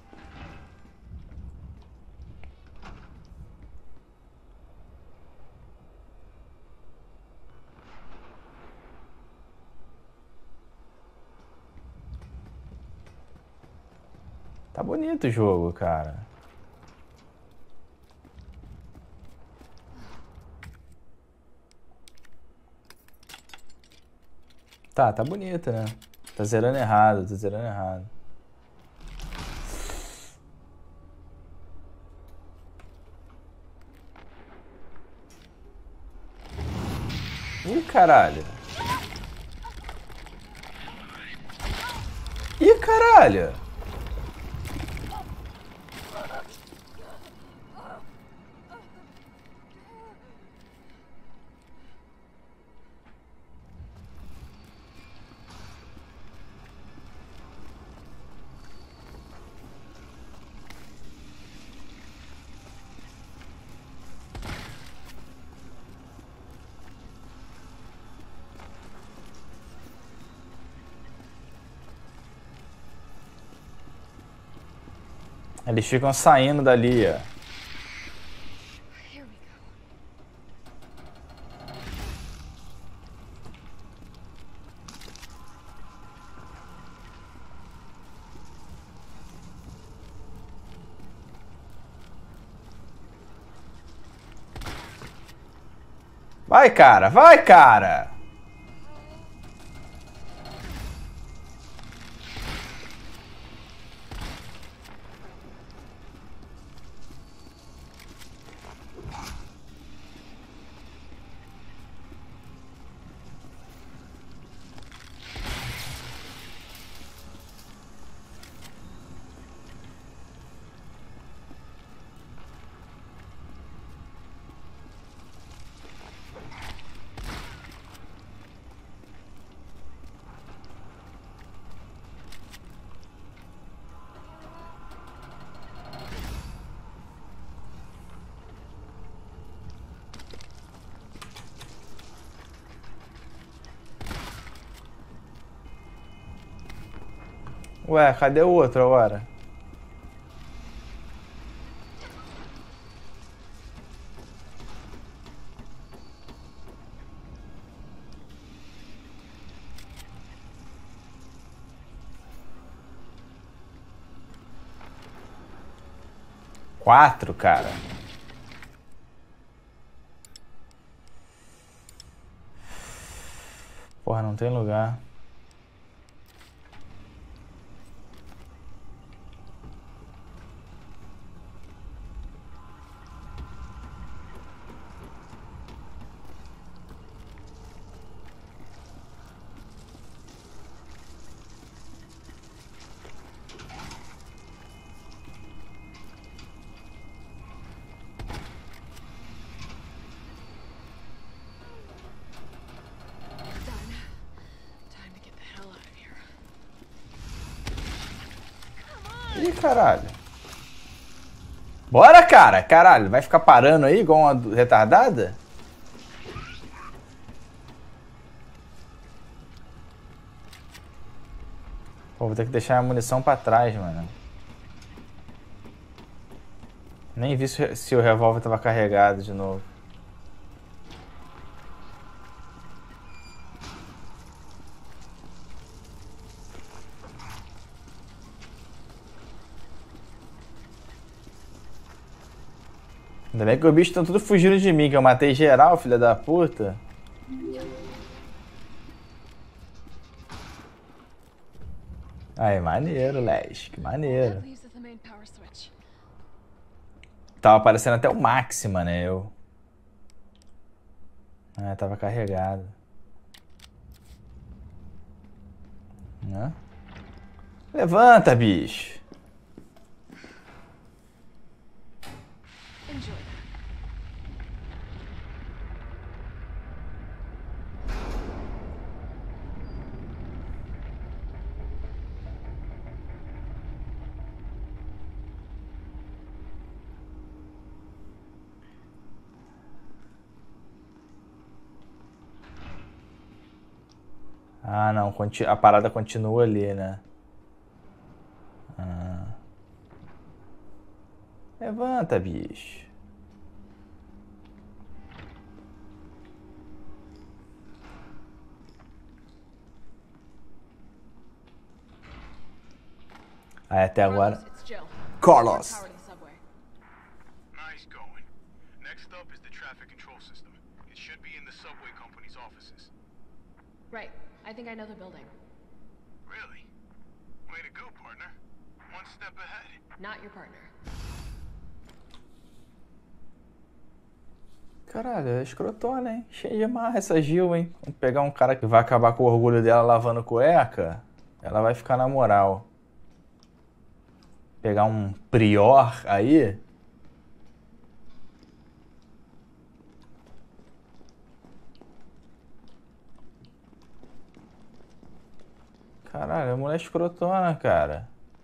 Tá bonito o jogo, cara. Tá bonito, né? Tá zerando errado, tá zerando errado. Ih, caralho. Ih, caralho. Eles ficam saindo dali, ó. Vai, cara! Vai, cara! Ué, cadê o outro agora? Quatro, cara. Porra, não tem lugar. Ih, caralho. Bora, cara. Caralho, vai ficar parando aí igual uma retardada? Pô, vou ter que deixar a munição pra trás, mano. Nem vi se o revólver tava carregado de novo. Ainda bem que os bichos estão tudo fugindo de mim, que eu matei geral, filha da puta. Aí, maneiro, Les, que maneiro. Tava aparecendo até o Máxima, né? Ah, tava carregado. Né? Levanta, bicho. Ah, não, a parada continua ali, né? Ah. Levanta, bicho. Aí, até agora... Carlos. Nice going. Next up is the traffic control system. It should be in the subway company's offices. Right. I think I know the building. Really? Way to go, partner. One step ahead. Not your partner. Caralho, é escrotona, hein? Cheia de marra essa Gil, hein? Vamos pegar um cara que vai acabar com o orgulho dela lavando cueca. Ela vai ficar na moral. Pegar um prior aí. Caralho, a mulher escrotona, cara.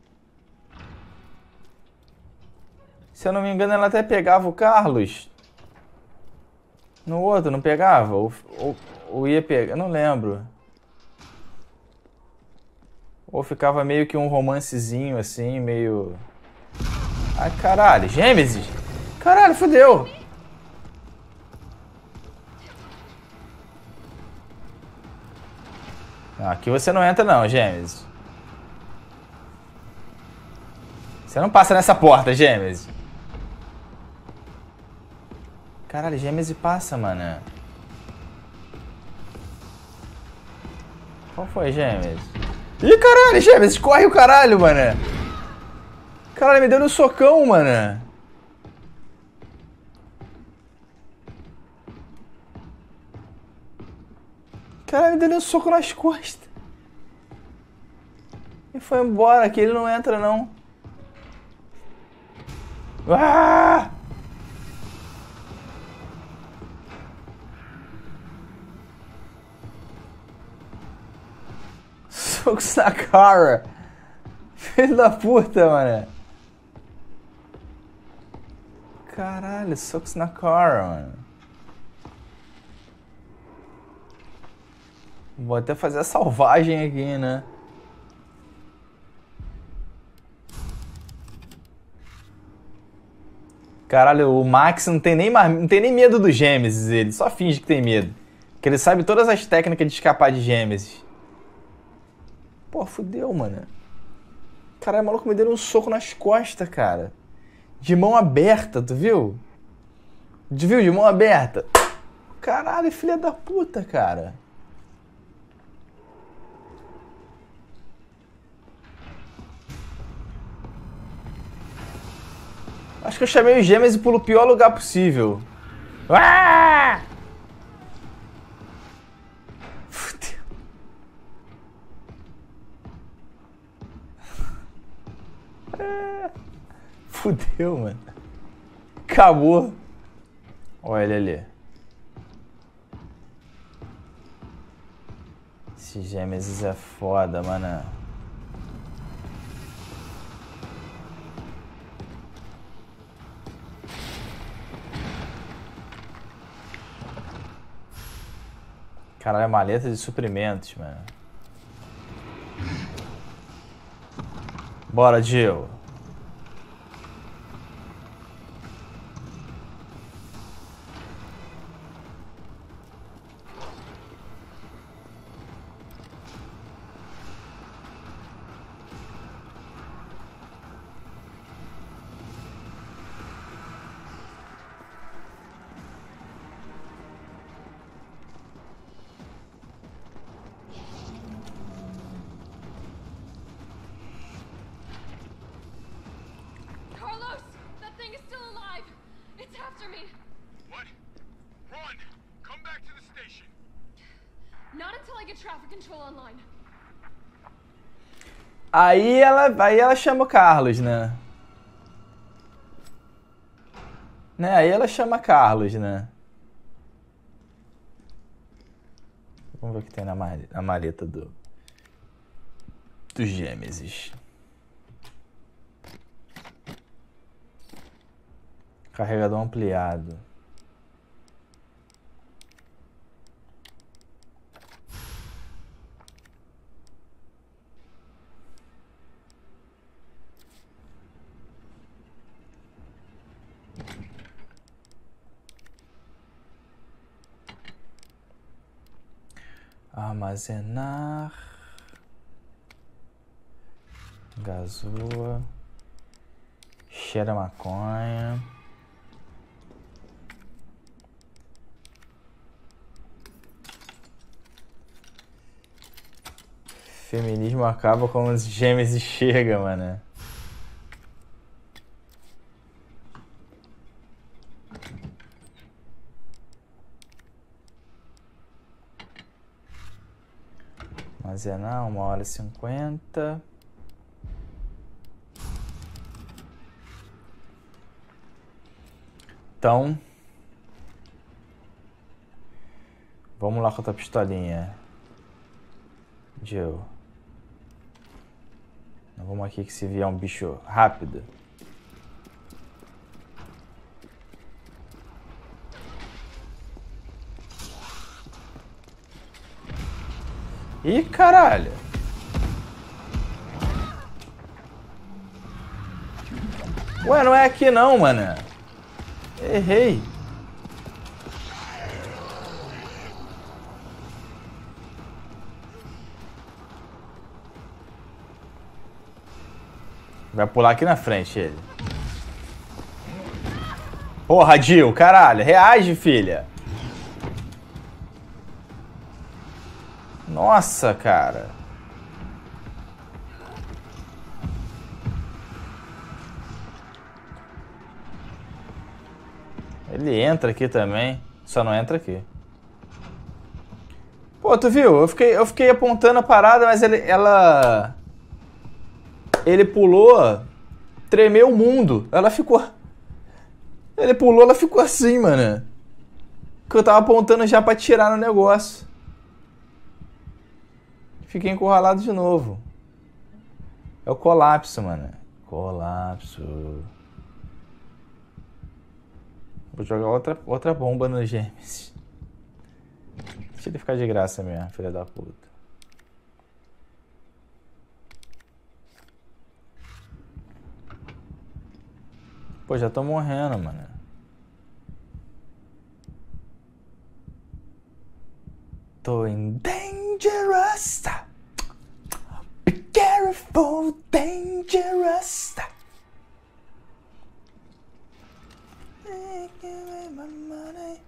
Se eu não me engano, ela até pegava o Carlos. No outro, não pegava? Ou ia pegar? Eu não lembro. Ou ficava meio que um romancezinho assim, meio... Ai, caralho, Gêmesis! Caralho, fodeu! Não, aqui você não entra não, Gêmesis. Você não passa nessa porta, Gêmesis. Caralho, Gêmesis passa, mano. Qual foi, Gêmesis? Ih, caralho, Gêmesis, corre o caralho, mano. Caralho, me deu um socão, mano. Caralho, me deu um soco nas costas. E foi embora, que ele não entra, não. Ah! Socos na cara. Filho da puta, mano. Caralho, socos na cara, mano. Vou até fazer a salvagem aqui, né? Caralho, o Max não tem nem medo do Gêmesis, ele só finge que tem medo. Porque ele sabe todas as técnicas de escapar de Gêmesis. Pô, fudeu, mano. Caralho, o maluco me deu um soco nas costas, cara. De mão aberta, tu viu? Tu viu? De mão aberta. Caralho, filha da puta, cara. Acho que eu chamei os Gêmeos pelo pior lugar possível. Ah! Fudeu. Fudeu, mano. Acabou. Olha ele ali. Esse Gêmeos é foda, mano. Caralho, é maleta de suprimentos, mano. Bora, Jill. Aí ela chama o Carlos, né? Aí ela chama Carlos, né? Vamos ver o que tem na maleta dos Gêmeos. Carregador ampliado. Armazenar. Gazoa. Cheira maconha. Feminismo acaba quando os Gêmeos chegam, mano. Armazenar 1h50. Então, vamos lá com a tua pistolinha, Jill. Vamos aqui que se vier um bicho rápido. Ih, caralho. Ué, não é aqui não, mano. Errei. Vai pular aqui na frente ele. Porra, Jill, caralho. Reage, filha. Nossa, cara. Ele entra aqui também. Só não entra aqui. Pô, tu viu? Eu fiquei apontando a parada, mas ele pulou, tremeu o mundo. Ele pulou, ela ficou assim, mano. Que eu tava apontando já pra tirar no negócio. Fiquei encurralado de novo. É o colapso, mano. Colapso. Vou jogar outra bomba nos Gêmeos. Deixa ele ficar de graça mesmo, filha da puta. Pô, já tô morrendo, mano. Tô em dangerous. Be careful, dangerous. Take away my money.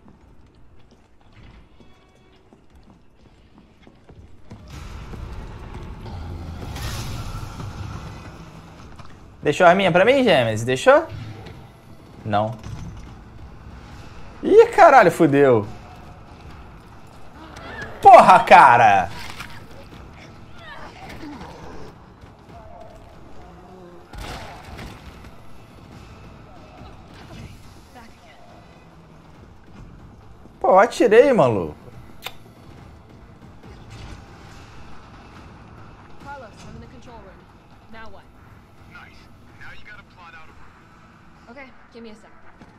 Deixou a arminha pra mim, Gêmeos? Deixou? Não. Ih, caralho, fudeu. Porra, cara! Pô, eu atirei, maluco. Carlos, I'm in the control room. Now what? Nice. Now you gotta plot out a route. Okay, give me a sec.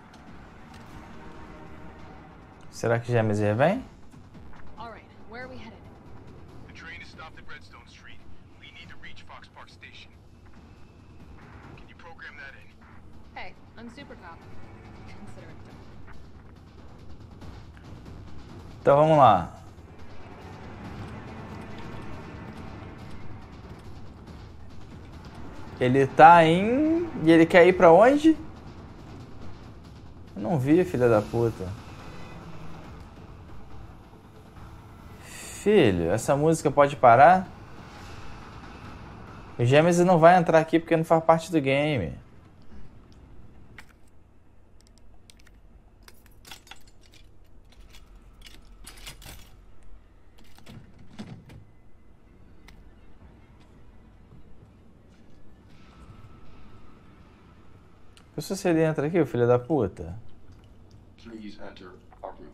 Será que Gêmeos vem? All right, where are we headed? The train is stopped at Redstone Street. We need to reach Fox Park Station. Can you program that in? Hey, I'm Super Cop. Consider it done. Então vamos lá. Ele tá em... E ele quer ir pra onde? Eu não vi, filha da puta. Filho, essa música pode parar? O Gêmeos não vai entrar aqui porque não faz parte do game. Se ele entra aqui, o filho da puta. Please enter our route.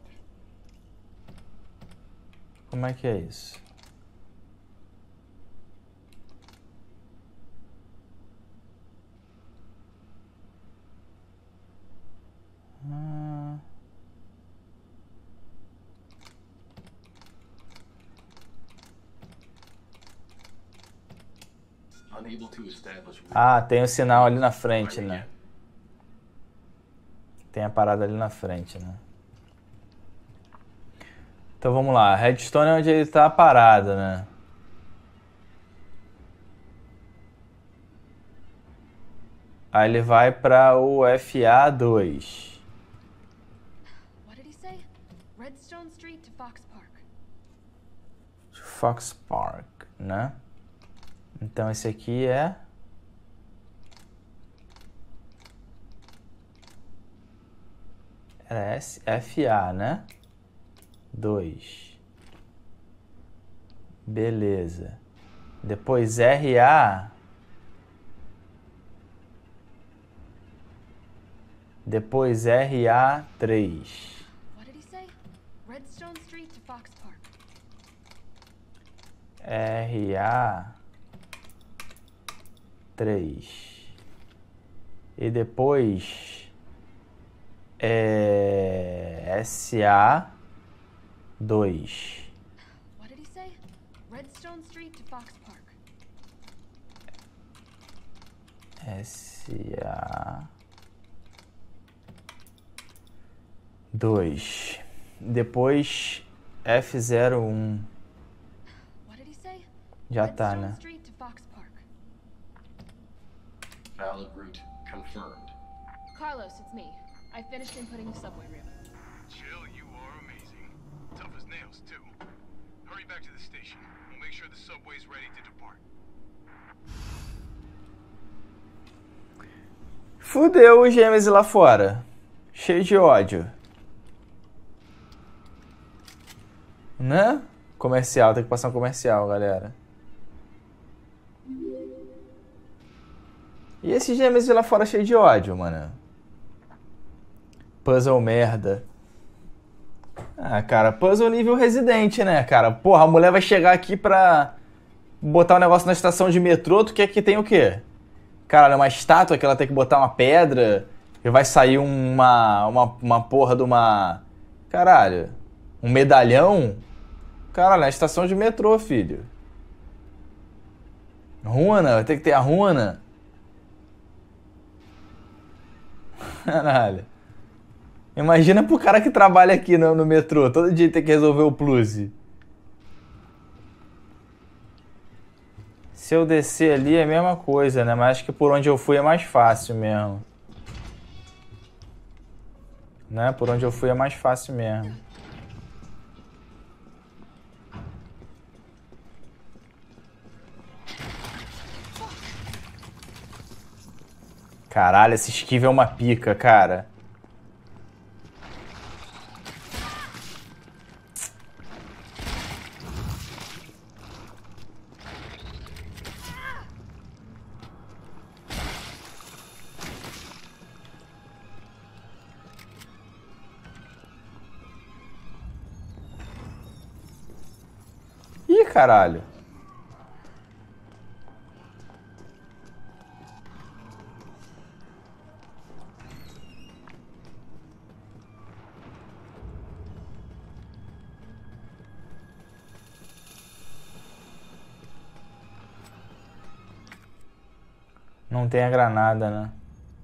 Como é que é isso? Unable to establish route. Ah, tem o sinal ali na frente, né? Tem a parada ali na frente, né? Então vamos lá. Redstone é onde ele tá parado, né? Aí ele vai pra o FA2. What did he say? Redstone Street to Fox Park. Fox Park, né? Então esse aqui é... Era FA, né? 2. Beleza. Depois RA. Depois RA3. What did he say? Redstone Street to Fox Park. RA3. E depois SA2. What did he say? Redstone Street to Fox Park. SA2. Depois F01. What did he say? Já tá, Redstone né? Street to Fox Park. Valid route confirmed. Carlos, it's me. I finished inputting the subway route. Jill, you are amazing. Tough as nails, too. Hurry back to the station. We'll make sure the subway's ready to depart. Fudeu o Gêmeos lá fora. Cheio de ódio. Né? Comercial, tem que passar um comercial, galera. E esse Gêmeos lá fora cheio de ódio, mano. Puzzle merda. Ah, cara, puzzle nível Resident, né, cara? Porra, a mulher vai chegar aqui pra botar um negócio na estação de metrô, tu quer que tenha o quê? Caralho, uma estátua que ela tem que botar uma pedra e vai sair uma porra de uma... Caralho, um medalhão? Caralho, é a estação de metrô, filho. Runa, vai ter que ter a runa. Caralho. Imagina pro cara que trabalha aqui no metrô, todo dia tem que resolver o plus. Se eu descer ali é a mesma coisa, né? Mas acho que por onde eu fui é mais fácil mesmo. Né? Por onde eu fui é mais fácil mesmo. Caralho, esse esquive é uma pica, cara. Ih, caralho. Não tem a granada, né?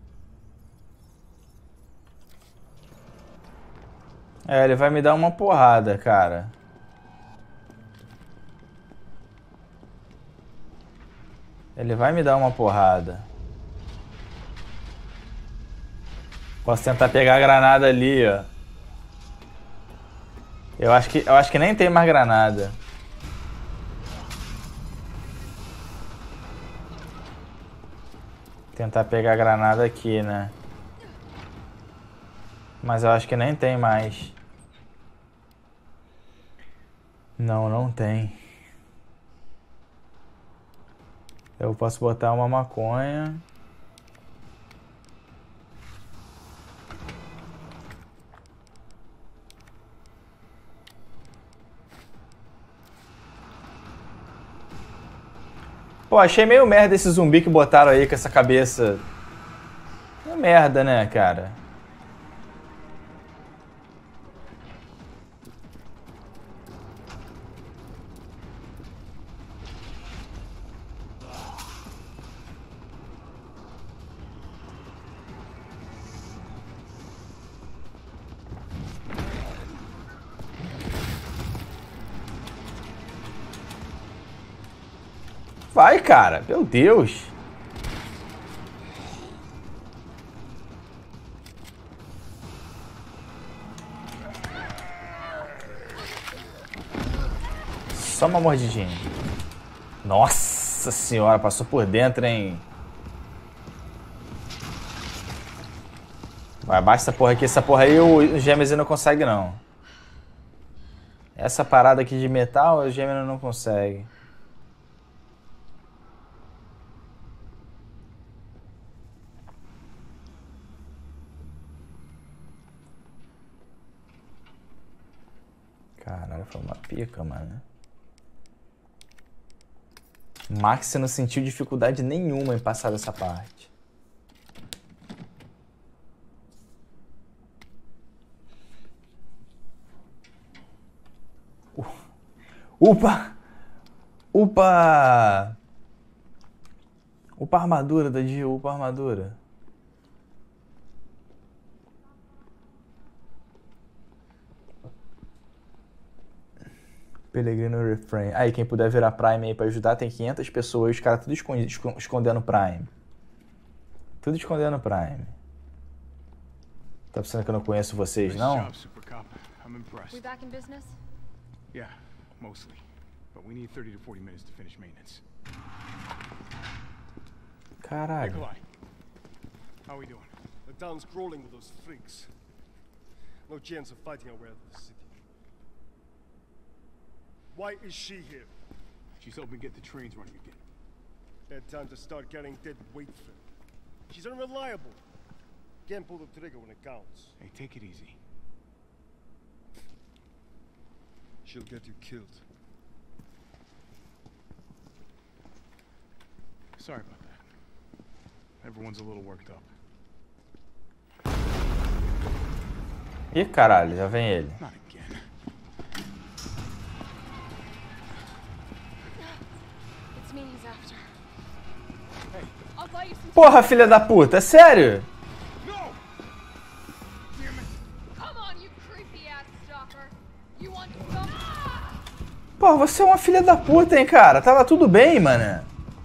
É, ele vai me dar uma porrada, cara. Ele vai me dar uma porrada. Posso tentar pegar a granada ali, ó. Eu acho que nem tem mais granada. Tentar pegar a granada aqui, né? Mas eu acho que nem tem mais. Não, não tem. Eu posso botar uma maconha. Pô, achei meio merda esse zumbi que botaram aí com essa cabeça. É merda, né, cara? Vai, cara. Meu Deus. Só uma mordidinha. Nossa senhora, passou por dentro, hein? Vai, baixa essa porra aqui. Essa porra aí o Gêmeos não consegue, não. Essa parada aqui de metal, o Gêmeos não consegue. Caralho, foi uma pica, mano. Max não sentiu dificuldade nenhuma em passar dessa parte. Upa! Upa! Upa a armadura da Jill, upa a armadura. Pellegrino Refrain. Aí, quem puder virar Prime aí pra ajudar, tem 500 pessoas, os caras tudo escondendo Prime. Tudo escondendo Prime. Tá pensando que eu não conheço vocês, não? We back in business? Yeah, mostly. But we need 30 to 40 minutes to finish maintenance. Caralho. Nikolai, how are we doing? The town's crawling with those freaks. No chance of fighting our way out of the city. Why is she here? She's helping get the trains running again. Had time to start getting dead weight for her. She's unreliable. Can't pull the trigger when it counts. Hey, take it easy. She'll get you killed. Sorry about that. Everyone's a little worked up. Ih, caralho, já vem ele. Not again. It's me he's after. I'll buy you some. Porra, filha da puta, é sério? No! Pô, você é uma filha da puta, hein, cara? Tava tudo bem, mano.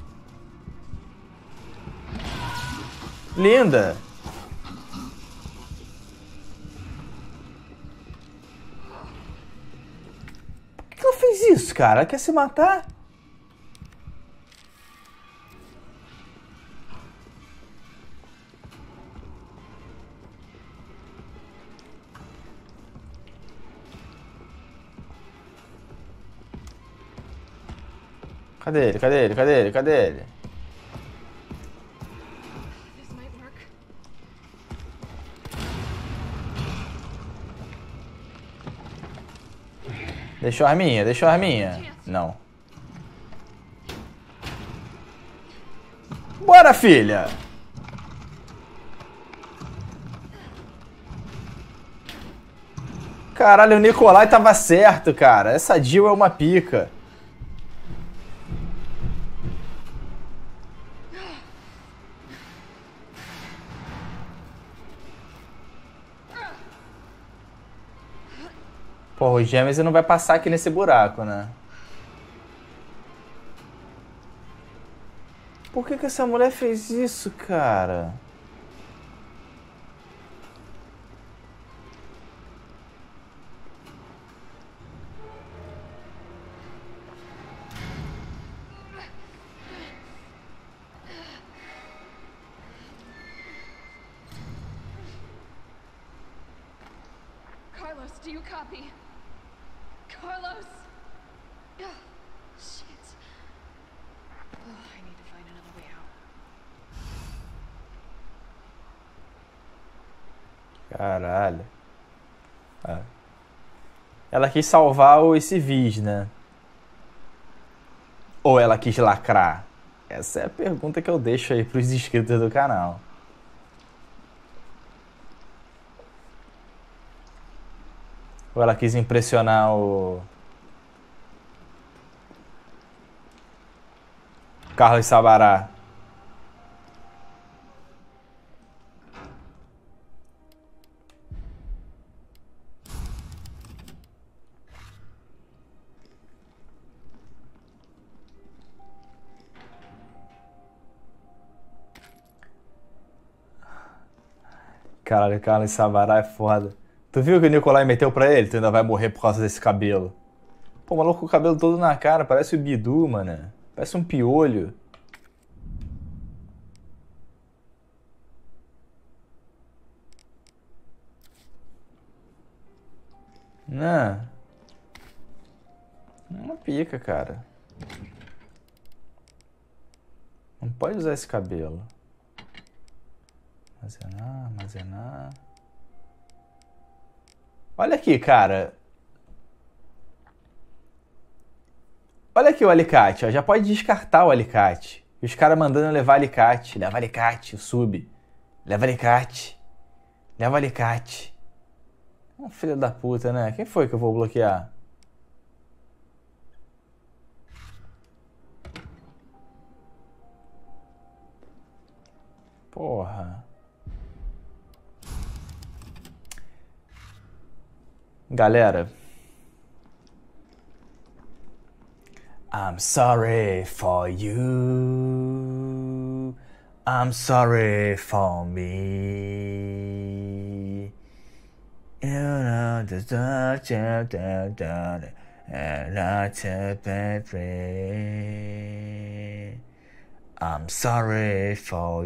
Linda. Por que ela fez isso, cara? Ela quer se matar? Cadê ele? Cadê ele? Cadê ele? Cadê ele? Deixou a arminha, deixou a arminha. Não. Bora, filha! Caralho, o Nikolai tava certo, cara. Essa Jill é uma pica. Pô, o Gêmeos não vai passar aqui nesse buraco, né? Por que essa mulher fez isso, cara? Carlos, do you copy? Carlos! Shit. Oh, I need to find another way out. Caralho. Ah. Ela quis salvar os civis, né? Ou ela quis lacrar? Essa é a pergunta que eu deixo aí pros inscritos do canal. Ou ela quis impressionar o Carlos Sabará? Caralho, Carlos Sabará é foda. Tu viu que o Nikolai meteu pra ele? Tu ainda vai morrer por causa desse cabelo. Pô, maluco com o cabelo todo na cara. Parece o Bidu, mano. Parece um piolho. Não. Uma pica, cara. Não pode usar esse cabelo. Armazenar, armazenar. Olha aqui, cara. Olha aqui o alicate, ó. Já pode descartar o alicate. E os caras mandando levar alicate. Leva alicate, o sub. Leva alicate. Leva alicate. Filho da puta, né? Quem foi que eu vou bloquear? Porra. Galera, I'm sorry for you. I'm sorry for me. You know the touch of the daughter and not to betray. I'm sorry for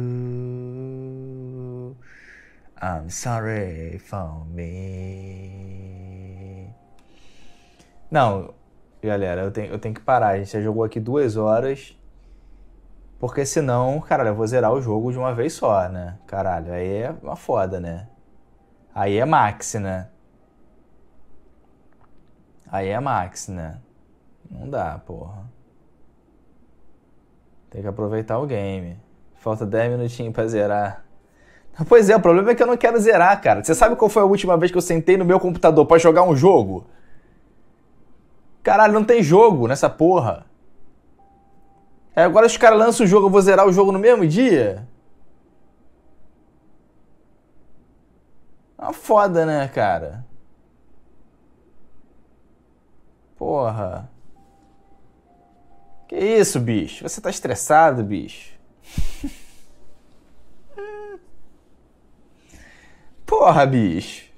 you. I'm sorry for me. Não, galera, eu tenho que parar. A gente já jogou aqui 2 horas. Porque senão, caralho, eu vou zerar o jogo de uma vez só, né? Caralho, aí é uma foda, né? Aí é max, né? Aí é max, né? Não dá, porra. Tem que aproveitar o game. Falta 10 minutinhos pra zerar. Pois é, o problema é que eu não quero zerar, cara. Você sabe qual foi a última vez que eu sentei no meu computador pra jogar um jogo? Caralho, não tem jogo nessa porra. Agora os caras lançam o jogo, eu vou zerar o jogo no mesmo dia? Uma foda, né, cara? Porra. Que isso, bicho? Você tá estressado, bicho? Porra, bicho.